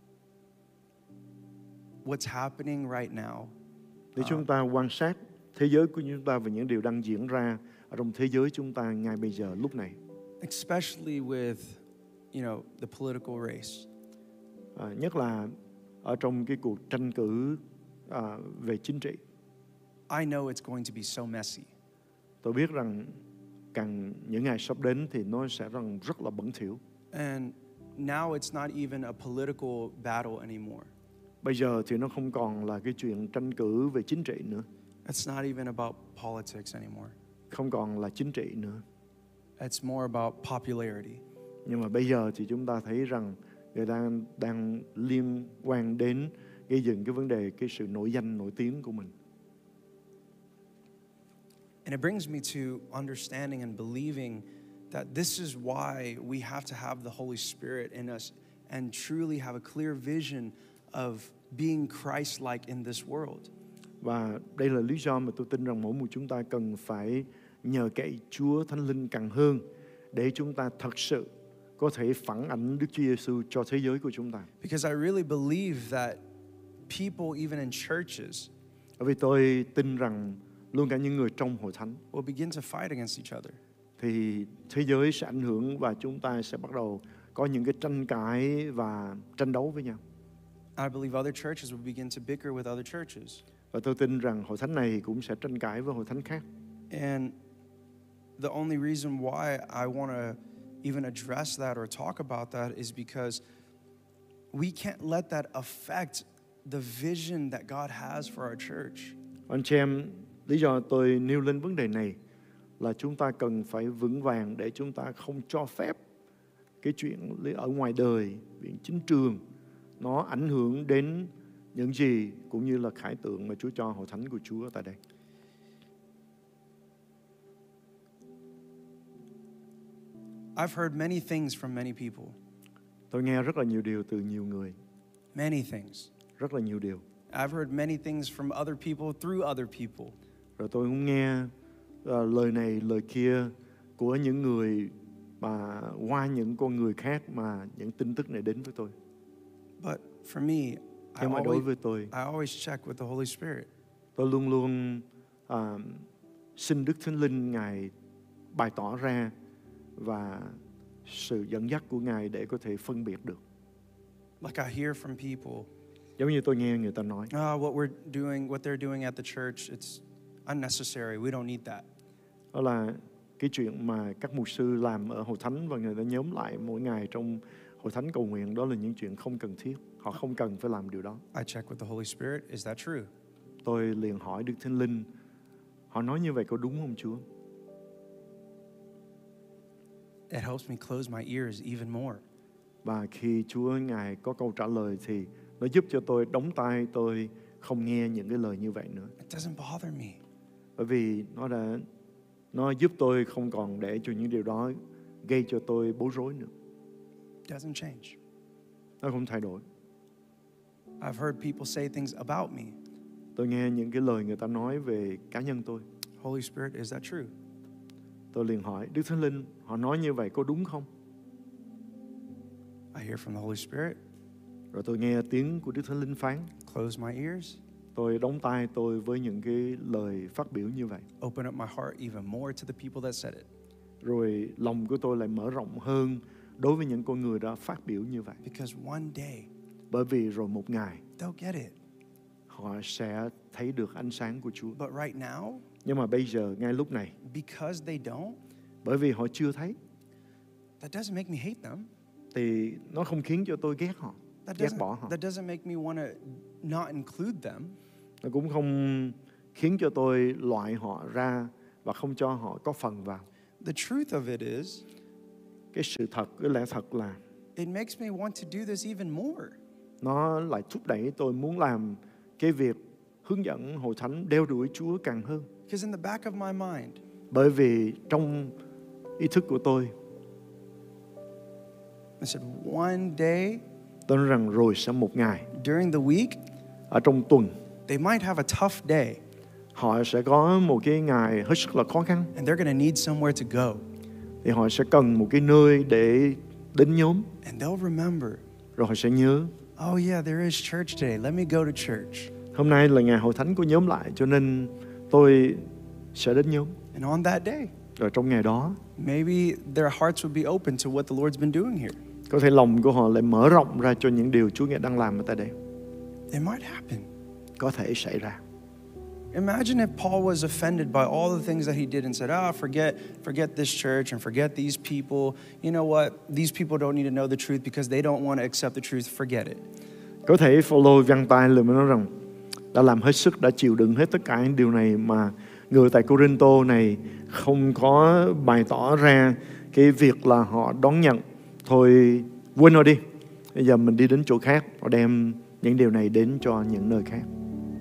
what's happening right now, Để chúng ta quan sát thế giới của chúng ta và những điều đang diễn ra ở trong thế giới chúng ta ngay bây giờ lúc này, especially with, you know, the political race. à, nhất là ở trong cái cuộc tranh cử à, về chính trị. I know it's going to be so messy. Tôi biết rằng càng những ngày sắp đến thì nó sẽ rằng rất là bẩn thỉu. And now it's not even a political battle anymore. Bây giờ thì nó không còn là cái chuyện tranh cử về chính trị nữa, It's not even about politics anymore. không còn là chính trị nữa. It's more about popularity. Nhưng mà bây giờ thì chúng ta thấy rằng người ta đang liên quan đến gây dựng cái vấn đề cái sự nổi danh nổi tiếng của mình. And it brings me to understanding and believing that this is why we have to have the Holy Spirit in us and truly have a clear vision of being Christ-like in this world. Và đây là lý do mà tôi tin rằng mỗi một chúng ta cần phải nhờ cậy Chúa Thánh Linh càng hơn để chúng ta thật sự có thể phản ảnh Đức Chúa Giêsu cho thế giới của chúng ta. Because I really believe that people, even in churches, Bởi vì tôi tin rằng luôn cả những người trong hội thánh will begin to fight against each other. thì thế giới sẽ ảnh hưởng và chúng ta sẽ bắt đầu có những cái tranh cãi và tranh đấu với nhau. I believe other churches will begin to bicker with other churches. Và tôi tin rằng hội thánh này cũng sẽ tranh cãi với hội thánh khác. And the only reason why I want to even address that or talk about that is because we can't let that affect the vision that God has for our church. Anh chị em, lý do tôi nêu lên vấn đề này là chúng ta cần phải vững vàng để chúng ta không cho phép cái chuyện ở ngoài đời, chuyện chính trường nó ảnh hưởng đến những gì cũng như là khải tượng mà Chúa cho hội thánh của Chúa tại đây. I've heard many things from many people. Tôi nghe rất là nhiều điều từ nhiều người, Many things. rất là nhiều điều. I've heard many things from other people through other people. Rồi tôi cũng nghe uh, lời này lời kia của những người mà qua những con người khác mà những tin tức này đến với tôi. But for me, I Nhưng mà đối always, với tôi, I always check with the Holy Spirit. tôi luôn luôn uh, xin Đức Thánh Linh Ngài bày tỏ ra và sự dẫn dắt của Ngài để có thể phân biệt được. Like I hear from people, Giống như tôi nghe người ta nói, oh, what we're doing, what they're doing at the church, it's unnecessary. We don't need that. đó là cái chuyện mà các mục sư làm ở hội thánh và người ta nhóm lại mỗi ngày trong hội thánh cầu nguyện, đó là những chuyện không cần thiết. Họ không cần phải làm điều đó. I check with the Holy Spirit. Is that true? Tôi liền hỏi Đức Thánh Linh, họ nói như vậy có đúng không Chúa? It helps me close my ears even more. Và khi Chúa Ngài có câu trả lời thì nó giúp cho tôi đóng tai, tôi không nghe những cái lời như vậy nữa. It doesn't bother me. Bởi vì nó đã nó giúp tôi không còn để cho những điều đó gây cho tôi bối rối nữa. It doesn't change. Nó không thay đổi. I've heard people say things about me. Tôi nghe những cái lời người ta nói về cá nhân tôi. Holy Spirit, is that true? Tôi liền hỏi Đức Thánh Linh, họ nói như vậy có đúng không? I hear from the Holy Spirit. Rồi tôi nghe tiếng của Đức Thánh Linh phán. Close my ears. Tôi đóng tai tôi với những cái lời phát biểu như vậy. Open up my heart even more to the people that said it. Rồi lòng của tôi lại mở rộng hơn đối với những con người đã phát biểu như vậy. Because one day, Bởi vì rồi một ngày they'll get it. họ sẽ thấy được ánh sáng của Chúa. But right now, Nhưng mà bây giờ, ngay lúc này, because they don't, bởi vì họ chưa thấy, that doesn't make me hate them. thì nó không khiến cho tôi ghét họ, That ghét bỏ doesn't, họ. that doesn't make me want to not include them. Nó cũng không khiến cho tôi loại họ ra và không cho họ có phần vào. The truth of it is, Cái sự thật, cái lẽ thật là it makes me want to do this even more. nó lại thúc đẩy tôi muốn làm cái việc hướng dẫn hội thánh đeo đuổi Chúa càng hơn. Because in the back of my mind, Bởi vì trong ý thức của tôi, I said, one day tôi nói rằng rồi sẽ một ngày during the week, ở trong tuần they might have a tough day họ sẽ có một cái ngày hết sức là khó khăn, and they're going to need somewhere to go. thì họ sẽ cần một cái nơi để đến nhóm, And they'll remember, rồi họ sẽ nhớ oh yeah, there is church today. Let me go to church. hôm nay là ngày hội thánh của nhóm lại, cho nên tôi sẽ đến nhóm. And on that day, Rồi trong ngày đó maybe their hearts would be open to what the Lord's been doing here. có thể lòng của họ lại mở rộng ra cho những điều Chúa Ngài đang làm ở tại đây. It might happen. Có thể xảy ra. Imagine if Paul was offended by all the things that he did and said, ah, forget, forget this church and forget these people. You know what? These people don't need to know the truth because they don't want to accept the truth. Forget it. Có thể Phaolô văng tay lên mới nói rằng đã làm hết sức, đã chịu đựng hết tất cả những điều này mà người tại Cô-rinh-tô này không có bày tỏ ra cái việc là họ đón nhận. Thôi quên nó đi. Bây giờ mình đi đến chỗ khác, họ đem những điều này đến cho những nơi khác.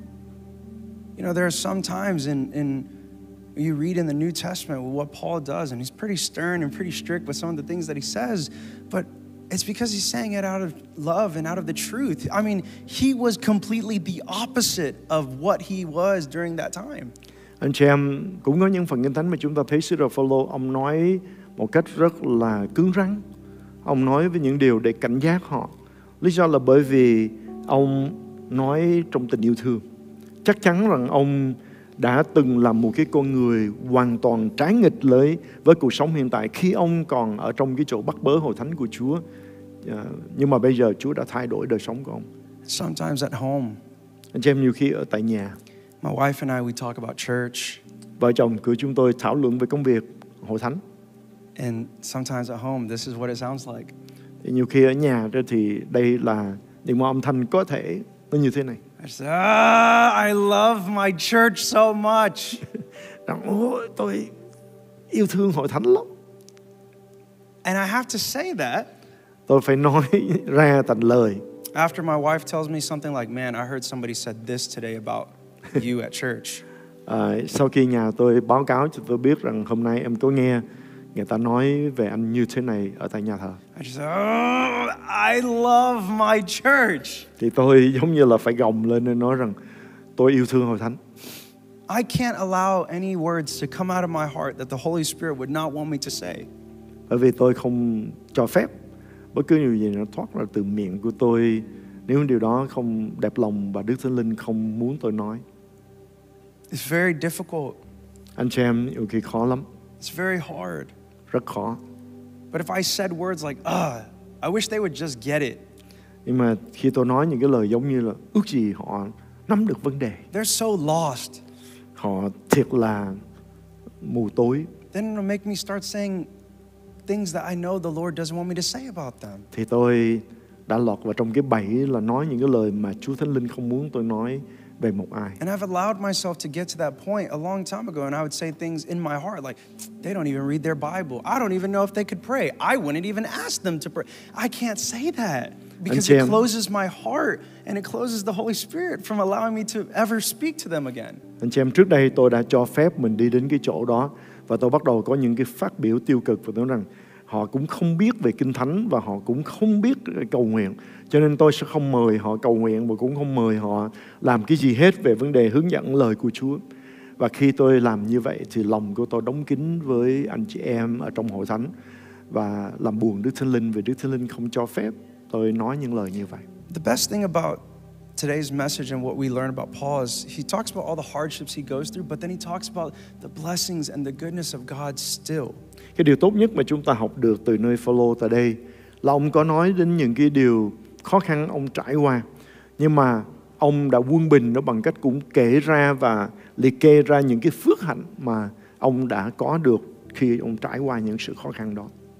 You know, there are some times in, in you read in the New Testament what Paul does, and he's pretty stern and pretty strict with some of the things that he says, but it's because he's saying it out of love and out of the truth. I mean, he was completely the opposite of what he was during that time. Anh chị em, cũng có những phần Kinh Thánh mà chúng ta thấy sứ đồ Phaolô ông nói một cách rất là cứng rắn. Ông nói với những điều để cảnh giác họ. Lý do là bởi vì ông nói trong tình yêu thương. Chắc chắn rằng ông đã từng là một cái con người hoàn toàn trái nghịch với với cuộc sống hiện tại khi ông còn ở trong cái chỗ bắt bớ hội thánh của Chúa. Nhưng mà bây giờ Chúa đã thay đổi đời sống của ông. Sometimes at home, anh chị em, nhiều khi ở tại nhà, my wife and I, we talk about church. Vợ chồng của chúng tôi thảo luận về công việc hội thánh. And sometimes at home, this is what it sounds like. Thì nhiều khi ở nhà thì đây là những âm thanh có thể nó như thế này. I say, ah, I love my church so much. Rằng, ôi, tôi yêu thương hội thánh lắm. And I have to say that. Tôi phải nói ra thành lời. After my wife tells me something like, man, I heard somebody said this today about you at church. À, sau khi nhà tôi báo cáo cho tôi biết rằng hôm nay em có nghe người ta nói về anh như thế này ở tại nhà thờ. I just say, oh, I love my church. Thì tôi giống như là phải gồng lên để nói rằng tôi yêu thương hội thánh. I can't allow any words to come out of my heart that the Holy Spirit would not want me to say. Bởi vì tôi không cho phép bất cứ điều gì nó thoát ra từ miệng của tôi nếu điều đó không đẹp lòng và Đức Thánh Linh không muốn tôi nói. It's very difficult. Anh chị em, nhiều khi khó lắm. It's very hard. Rất khó. But if I said words like, ah, I wish they would just get it. Nhưng mà khi tôi nói những cái lời giống như là ước gì họ nắm được vấn đề. They're so lost. Họ thiệt là mù tối. Then it'll make me start saying things that I know the Lord doesn't want me to say about them. Thì tôi đã lọt vào trong cái bẫy là nói những cái lời mà Chúa Thánh Linh không muốn tôi nói về một ai. And I've allowed myself to get to that point a long time ago, and I would say things in my heart like, they don't even read their Bible. I don't even know if they could pray. I wouldn't even ask them to pray. I can't say that because it closes my heart and it closes the Holy Spirit from allowing me to ever speak to them again. Anh chị em, trước đây tôi đã cho phép mình đi đến cái chỗ đó và tôi bắt đầu có những cái phát biểu tiêu cực và tôi nói rằng họ cũng không biết về Kinh Thánh và họ cũng không biết cầu nguyện. Cho nên tôi sẽ không mời họ cầu nguyện và cũng không mời họ làm cái gì hết về vấn đề hướng dẫn lời của Chúa. Và khi tôi làm như vậy thì lòng của tôi đóng kín với anh chị em ở trong hội thánh và làm buồn Đức Thánh Linh vì Đức Thánh Linh không cho phép tôi nói những lời như vậy. The best thing about today's message and what we learn about Paul is he talks about all the hardships he goes through, but then he talks about the blessings and the goodness of God still. Cái điều tốt nhất mà chúng ta học được từ nơi Phaolô tại đây là ông có nói đến những cái điều khó khăn ông trải qua, nhưng mà ông đã quân bình nó bằng cách cũng kể ra và liệt kê ra những cái phước hạnh mà ông đã có được khi ông trải qua những sự khó khăn đó.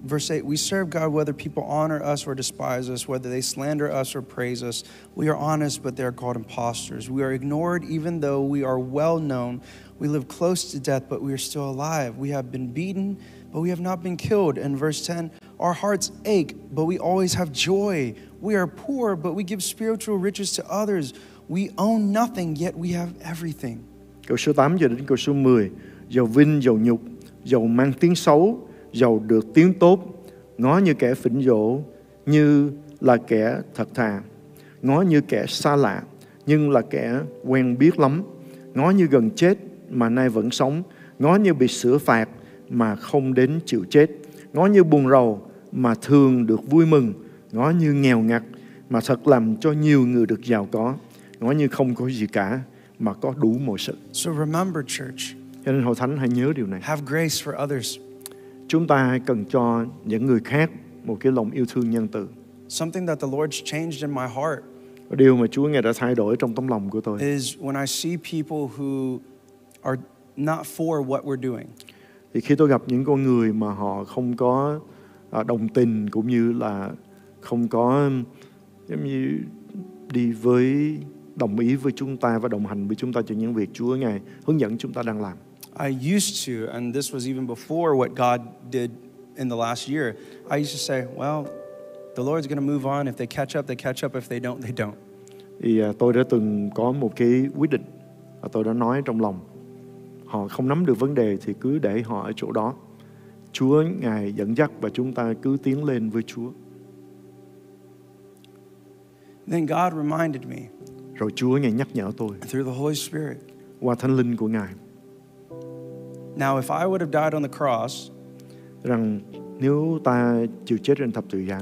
verse eight, we serve God whether people honor us or despise us, whether they slander us or praise us. We are honest, but they are called impostors. We are ignored even though we are well known. We live close to death, but we are still alive. We have been beaten, but we have not been killed. And verse ten, our hearts ache, but we always have joy. We are poor, but we give spiritual riches to others. We own nothing, yet we have everything. Câu số tám cho đến câu số mười. Giàu vinh, giàu nhục, giàu mang tiếng xấu, giàu được tiếng tốt, ngó như kẻ phỉnh dỗ, như là kẻ thật thà, ngó như kẻ xa lạ, nhưng là kẻ quen biết lắm, ngó như gần chết mà nay vẫn sống, ngó như bị sửa phạt mà không đến chịu chết, ngó như buồn rầu mà thường được vui mừng, ngó như nghèo ngặt mà thật làm cho nhiều người được giàu có, ngó như không có gì cả mà có đủ mọi sự. So remember, church, Cho nên Hội Thánh hãy nhớ điều này. have grace for others. Chúng ta cần cho những người khác một cái lòng yêu thương nhân từ. Something that the Lord's changed in my heart Điều mà Chúa Ngài đã thay đổi trong tấm lòng của tôi. is when I see people who are not for what we're doing. Thì khi tôi gặp những con người mà họ không có à, đồng tình cũng như là không có giống như đi với đồng ý với chúng ta và đồng hành với chúng ta cho những việc Chúa Ngài hướng dẫn chúng ta đang làm. I used to, and this was even before what God did in the last year, I used to say, well, the Lord's going to move on. If they catch up, they catch up. If they don't, they don't. Thì à, tôi đã từng có một cái quyết định và tôi đã nói trong lòng, họ không nắm được vấn đề thì cứ để họ ở chỗ đó. Chúa Ngài dẫn dắt và chúng ta cứ tiến lên với Chúa. Then God reminded me Rồi Chúa Ngài nhắc nhở tôi through the Holy Spirit. qua Thánh Linh của Ngài Now, if I would have died on the cross, rằng nếu ta chịu chết trên thập tự giá,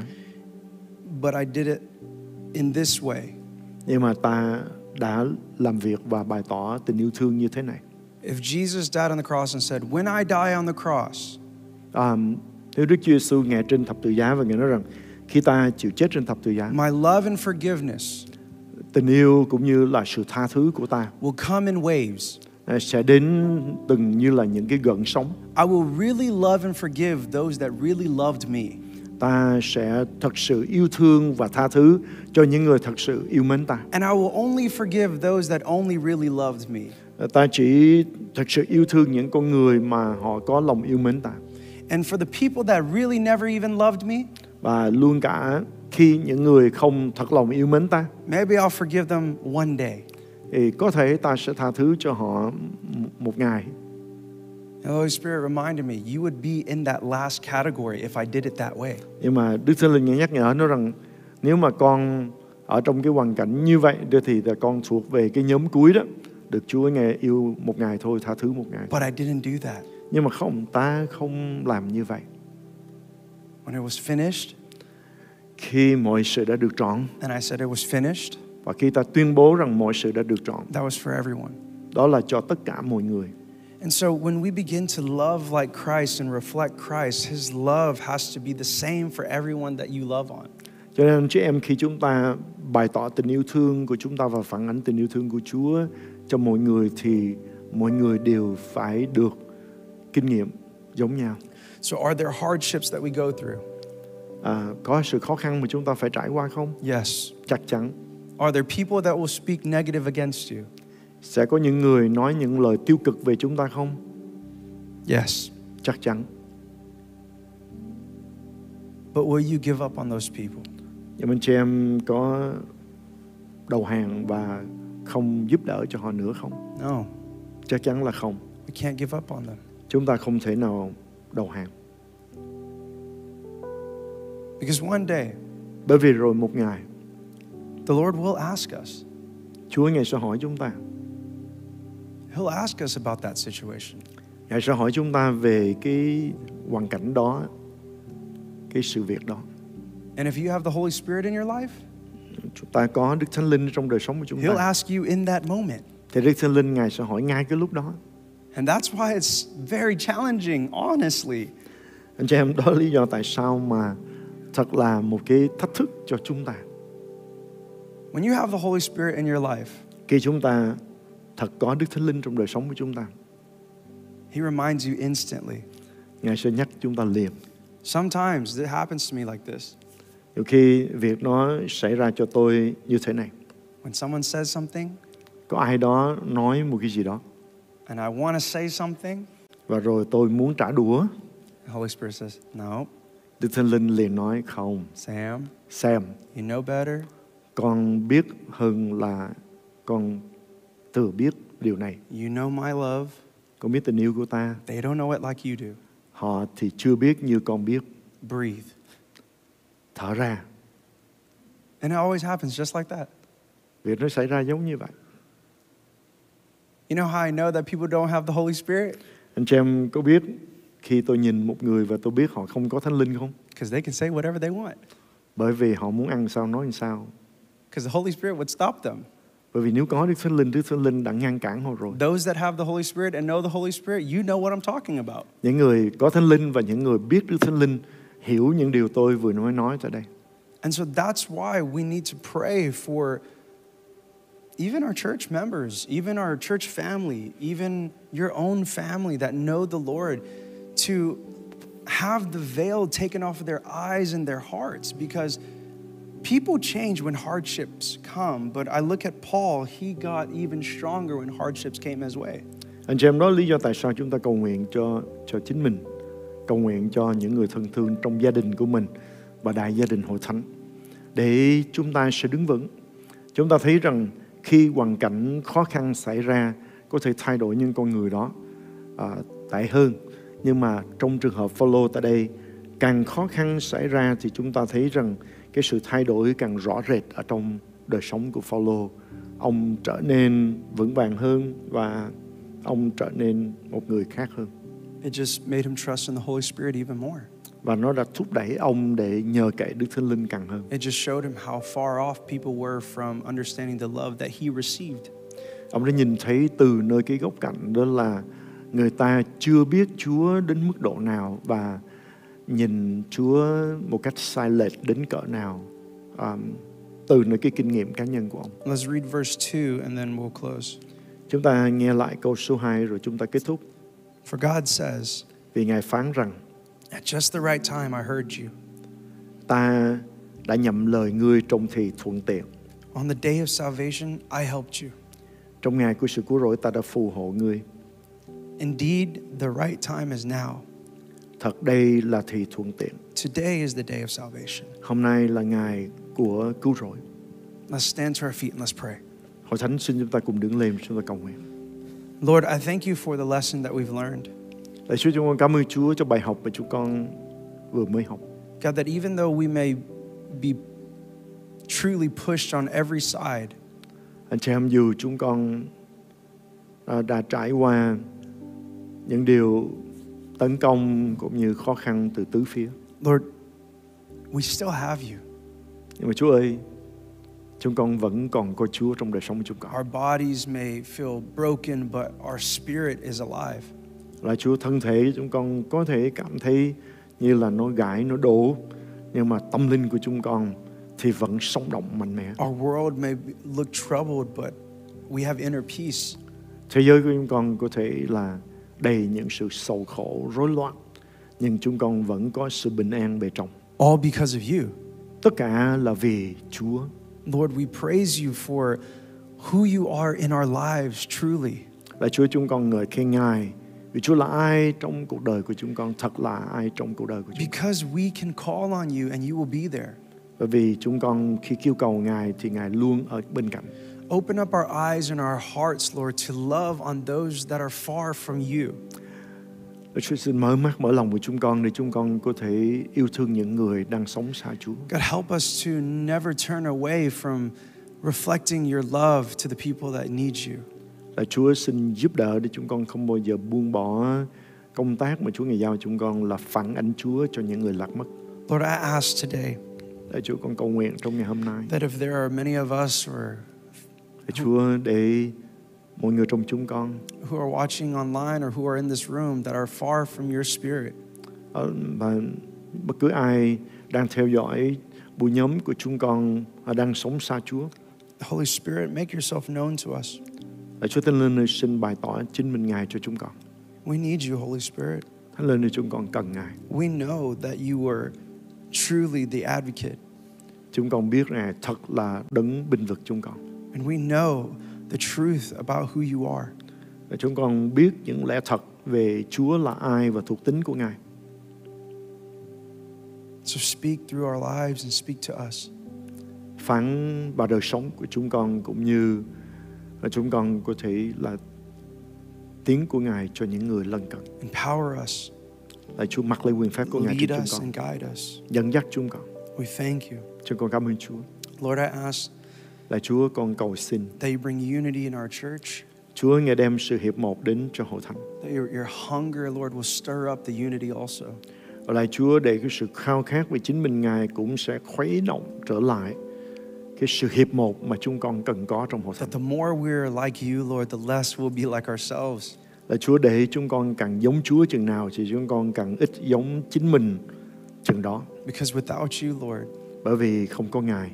but I did it in this way, nhưng mà ta đã làm việc và bày tỏ tình yêu thương như thế này. if Jesus died on the cross and said, when I die on the cross, À, nếu Đức Chúa Giêsu Ngài trên thập tự giá và Ngài nói rằng khi ta chịu chết trên thập tự giá, my love and forgiveness tình yêu cũng như là sự tha thứ của ta will come in waves. à, sẽ đến từng như là những cái gợn sóng. I will really love and forgive those that really loved me. Ta sẽ thật sự yêu thương và tha thứ cho những người thật sự yêu mến ta. And I will only forgive those that only really loved me. Ta chỉ thật sự yêu thương những con người mà họ có lòng yêu mến ta. And for the people that really never even loved me, Và luôn cả khi những người không thật lòng yêu mến ta, maybe I'll forgive them one day. thì có thể ta sẽ tha thứ cho họ một ngày. The Holy Spirit reminded me, you would be in that last category if I did it that way. Nhưng mà Đức Thánh Linh nhắc nhở nó rằng nếu mà con ở trong cái hoàn cảnh như vậy thì là con thuộc về cái nhóm cuối đó. Được Chúa Ngài yêu một ngày thôi, tha thứ một ngày. But I didn't do that. Nhưng mà không, ta không làm như vậy. When it was finished, Khi mọi sự đã được trọn, and I said it was finished, và khi ta tuyên bố rằng mọi sự đã được trọn, that was for everyone. đó là cho tất cả mọi người. And so when we begin to love like Christ and reflect Christ, His love has to be the same for everyone that you love on. Cho nên chị em, khi chúng ta bày tỏ tình yêu thương của chúng ta và phản ánh tình yêu thương của Chúa cho mọi người thì mọi người đều phải được kinh nghiệm giống nhau. So are there hardships that we go through? À, có sự khó khăn mà chúng ta phải trải qua không? Yes. Chắc chắn. Are there people that will speak negative against you? Sẽ có những người nói những lời tiêu cực về chúng ta không? Yes. Chắc chắn. But will you give up on those people? Nhưng anh chị em có đầu hàng và không giúp đỡ cho họ nữa không? No. Chắc chắn là không. We can't give up on them. Chúng ta không thể nào đầu hàng. Because one day, Bởi vì rồi một ngày, the Lord will ask us. Chúa Ngài sẽ hỏi chúng ta. He'll ask us about that situation. Ngài sẽ hỏi chúng ta về cái hoàn cảnh đó, cái sự việc đó. And if you have the Holy Spirit in your life, Chúng ta có Đức Thánh Linh trong đời sống của chúng He'll ta. ask you in that moment. Thì Đức Thánh Linh Ngài sẽ hỏi ngay cái lúc đó. And that's why it's very challenging, honestly. Anh chị em, đó là lý do tại sao mà thật là một cái thách thức cho chúng ta. When you have the Holy Spirit in your life, Khi chúng ta thật có Đức Thánh Linh trong đời sống của chúng ta, He reminds you instantly, Ngài sẽ nhắc chúng ta liền. Sometimes it happens to me like this. Nhiều khi việc nó xảy ra cho tôi như thế này. When someone says something, Có ai đó nói một cái gì đó, and I want to say something, và rồi tôi muốn trả đũa. the Holy Spirit says, no, Đức Thánh Linh liền nói không, Sam, Sam, you know better. con biết hơn là con thừa biết điều này. You know my love. Con biết tình yêu của ta. They don't know it like you do. Họ thì chưa biết như con biết. Breathe. Thở ra. And it always happens just like that. Việc nó xảy ra giống như vậy. You know how I know that people don't have the Holy Spirit? Anh chị em có biết khi tôi nhìn một người và tôi biết họ không có Thánh Linh không? Because they can say whatever they want. Bởi vì họ muốn ăn sao nói sao. Because the Holy Spirit would stop them. Bởi vì nếu có Đức Thánh Linh, Đức Thánh Linh đã ngăn cản họ rồi. Those that have the Holy Spirit and know the Holy Spirit, you know what I'm talking about. Những người có Thánh Linh và những người biết Đức Thánh Linh hiểu những điều tôi vừa nói nói tại đây. And so that's why we need to pray for even our church members, even our church family, even your own family that know the Lord, to have the veil taken off of their eyes and their hearts, because people change when hardships come. But I look at Paul, he got even stronger when hardships came his way. Anh chị em, đó là lý do tại sao chúng ta cầu nguyện cho cho chính mình, cầu nguyện cho những người thân thương trong gia đình của mình và đại gia đình hội thánh, để chúng ta sẽ đứng vững. Chúng ta thấy rằng khi hoàn cảnh khó khăn xảy ra có thể thay đổi những con người đó à, tệ hơn. Nhưng mà trong trường hợp Phaolô tại đây, càng khó khăn xảy ra thì chúng ta thấy rằng cái sự thay đổi càng rõ rệt ở trong đời sống của Phaolô. Ông trở nên vững vàng hơn và ông trở nên một người khác hơn. It just made him trust in the Holy Spirit even more. Và nó đã thúc đẩy ông để nhờ cậy Đức Thánh Linh càng hơn. It just showed him how far off people were from understanding the love that he received. Ông đã nhìn thấy từ nơi cái góc cạnh đó là người ta chưa biết Chúa đến mức độ nào và nhìn Chúa một cách sai lệch đến cỡ nào, um, từ nơi cái kinh nghiệm cá nhân của ông. Let's read verse two and then we'll close. Chúng ta nghe lại câu số hai rồi chúng ta kết thúc. For God says, Vì Ngài phán rằng, at just the right time I heard you. ta đã nhậm lời ngươi trong thì thuận tiện. On the day of salvation I helped you. Trong ngày của sự cứu rỗi ta đã phù hộ ngươi. Indeed, the right time is now. Thật đây là thì thuận tiện. Today is the day of salvation. Hôm nay là ngày của cứu rỗi. Let's stand to our feet and let's pray. Hội thánh xin chúng ta cùng đứng lên, chúng ta cầu nguyện. Lord, I thank you for the lesson that we've learned. Lạy Chúa, chúng con cảm ơn Chúa cho bài học mà chúng con vừa mới học. God, that even though we may be truly pushed on every side, Anh chị em, dù chúng con đã trải qua những điều tấn công cũng như khó khăn từ tứ phía, Lord, we still have you. nhưng mà Chúa ơi, chúng con vẫn còn có Chúa trong đời sống của chúng con. Our bodies may feel broken, but our spirit is alive. Là Chúa, thân thể chúng con có thể cảm thấy như là nó gãy, nó đổ, nhưng mà tâm linh của chúng con thì vẫn sống động mạnh mẽ. Our world may look troubled, but we have inner peace. Thế giới của chúng con có thể là đầy những sự sầu khổ, rối loạn, nhưng chúng con vẫn có sự bình an bề trong. All because of you. Tất cả là vì Chúa. Lord, we praise you for who you are in our lives truly. Là Chúa, chúng con ngợi khen Ngài vì Chúa là ai trong cuộc đời của chúng con, thật là ai trong cuộc đời của chúng con. Because we can call on you and you will be there. Bởi vì chúng con khi kêu cầu Ngài thì Ngài luôn ở bên cạnh. Open up our eyes and our hearts, Lord, to love on those that are far from you. Chúa xin mở mắt, mở lòng của chúng con để chúng con có thể yêu thương những người đang sống xa Chúa. God, help us to never turn away from reflecting your love to the people that need you. Là Chúa xin giúp đỡ để chúng con không bao giờ buông bỏ công tác mà Chúa Ngài giao chúng con là phản ánh Chúa cho những người lạc mất. Lord, I ask today Để Chúa con cầu nguyện trong ngày hôm nay. that if there are many of us or Để Chúa, để mọi người trong chúng con who are watching online or who are in this room that are far from your spirit, và bất cứ ai đang theo dõi buổi nhóm của chúng con đang sống xa Chúa, Holy Spirit, make yourself known to us. Là Chúa Thánh Linh xin bày tỏ chính mình Ngài cho chúng con. We need you, Holy Spirit. Thánh Linh ơi, chúng con cần Ngài. We know that you are truly the advocate. Chúng con biết Ngài thật là đấng bênh vực chúng con. And we know the truth about who you are. Và chúng con biết những lẽ thật về Chúa là ai và thuộc tính của Ngài. So speak through our lives and speak to us. Phán vào đời sống của chúng con, cũng như là chúng con có thể là tiếng của Ngài cho những người lân cận. Empower us. Lạy Chúa, mặc lên quyền phép của Ngài Lead trên us chúng con, and guide us. dẫn dắt chúng con. We thank you. Chúng con cảm ơn Chúa. Lord, I ask Lạy Chúa, con cầu xin that you bring unity in our church. Chúa Ngài đem sự hiệp một đến cho hội thánh. That your, your hunger, Lord, will stir up the unity also. Và lạy Chúa, để cái sự khao khát về chính mình Ngài cũng sẽ khuấy động trở lại cái sự hiệp một mà chúng con cần có trong hội thánh. That the more we're like you, Lord, the less we'll be like ourselves. Lạy Chúa, để chúng con càng giống Chúa chừng nào thì chúng con càng ít giống chính mình chừng đó. Because without you, Lord, Bởi vì không có Ngài,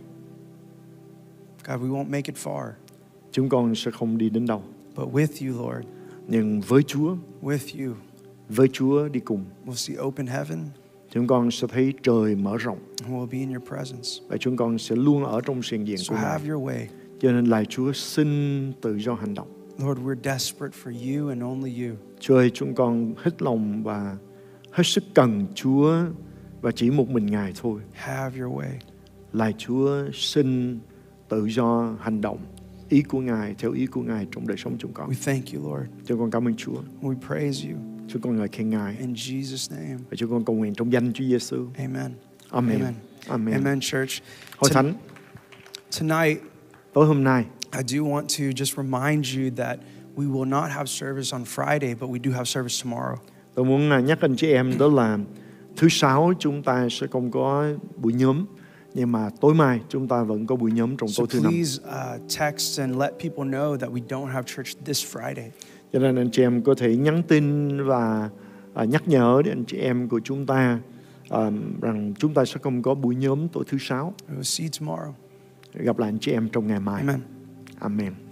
God, we won't make it far. chúng con sẽ không đi đến đâu. But with you, Lord, Nhưng với Chúa, with you, với Chúa đi cùng, we'll see open heaven chúng con sẽ thấy trời mở rộng and we'll be in your presence. và chúng con sẽ luôn ở trong sự hiện diện So của Ngài. have your way. Cho nên lạy Chúa, xin tự do hành động. Lord, we're desperate for you and only you. Chúa ơi, chúng con hết lòng và hết sức cần Chúa và chỉ một mình Ngài thôi. Have your way. Lạy Chúa, xin tự do hành động ý của Ngài, theo ý của Ngài trong đời sống chúng con. We thank you, Lord. Chúng con cảm ơn Chúa. We praise you. Chúng con ngợi khen Ngài. In Jesus' name. Và chúng con cầu nguyện trong danh Chúa Giêsu. Amen. Amen. Amen. Amen. Amen, church. Hội thánh, Tonight, tối hôm nay, I do want to just remind you that we will not have service on Friday, but we do have service tomorrow. tôi muốn à, nhắc anh chị em đó là thứ sáu chúng ta sẽ không có buổi nhóm, nhưng mà tối mai chúng ta vẫn có buổi nhóm trong So tối thứ năm. please uh, text and let people know that we don't have church this Friday. Cho nên anh chị em có thể nhắn tin và à, nhắc nhở đến anh chị em của chúng ta à, rằng chúng ta sẽ không có buổi nhóm tối thứ sáu. We will see you tomorrow. Gặp lại anh chị em trong ngày mai. Amen. Amen.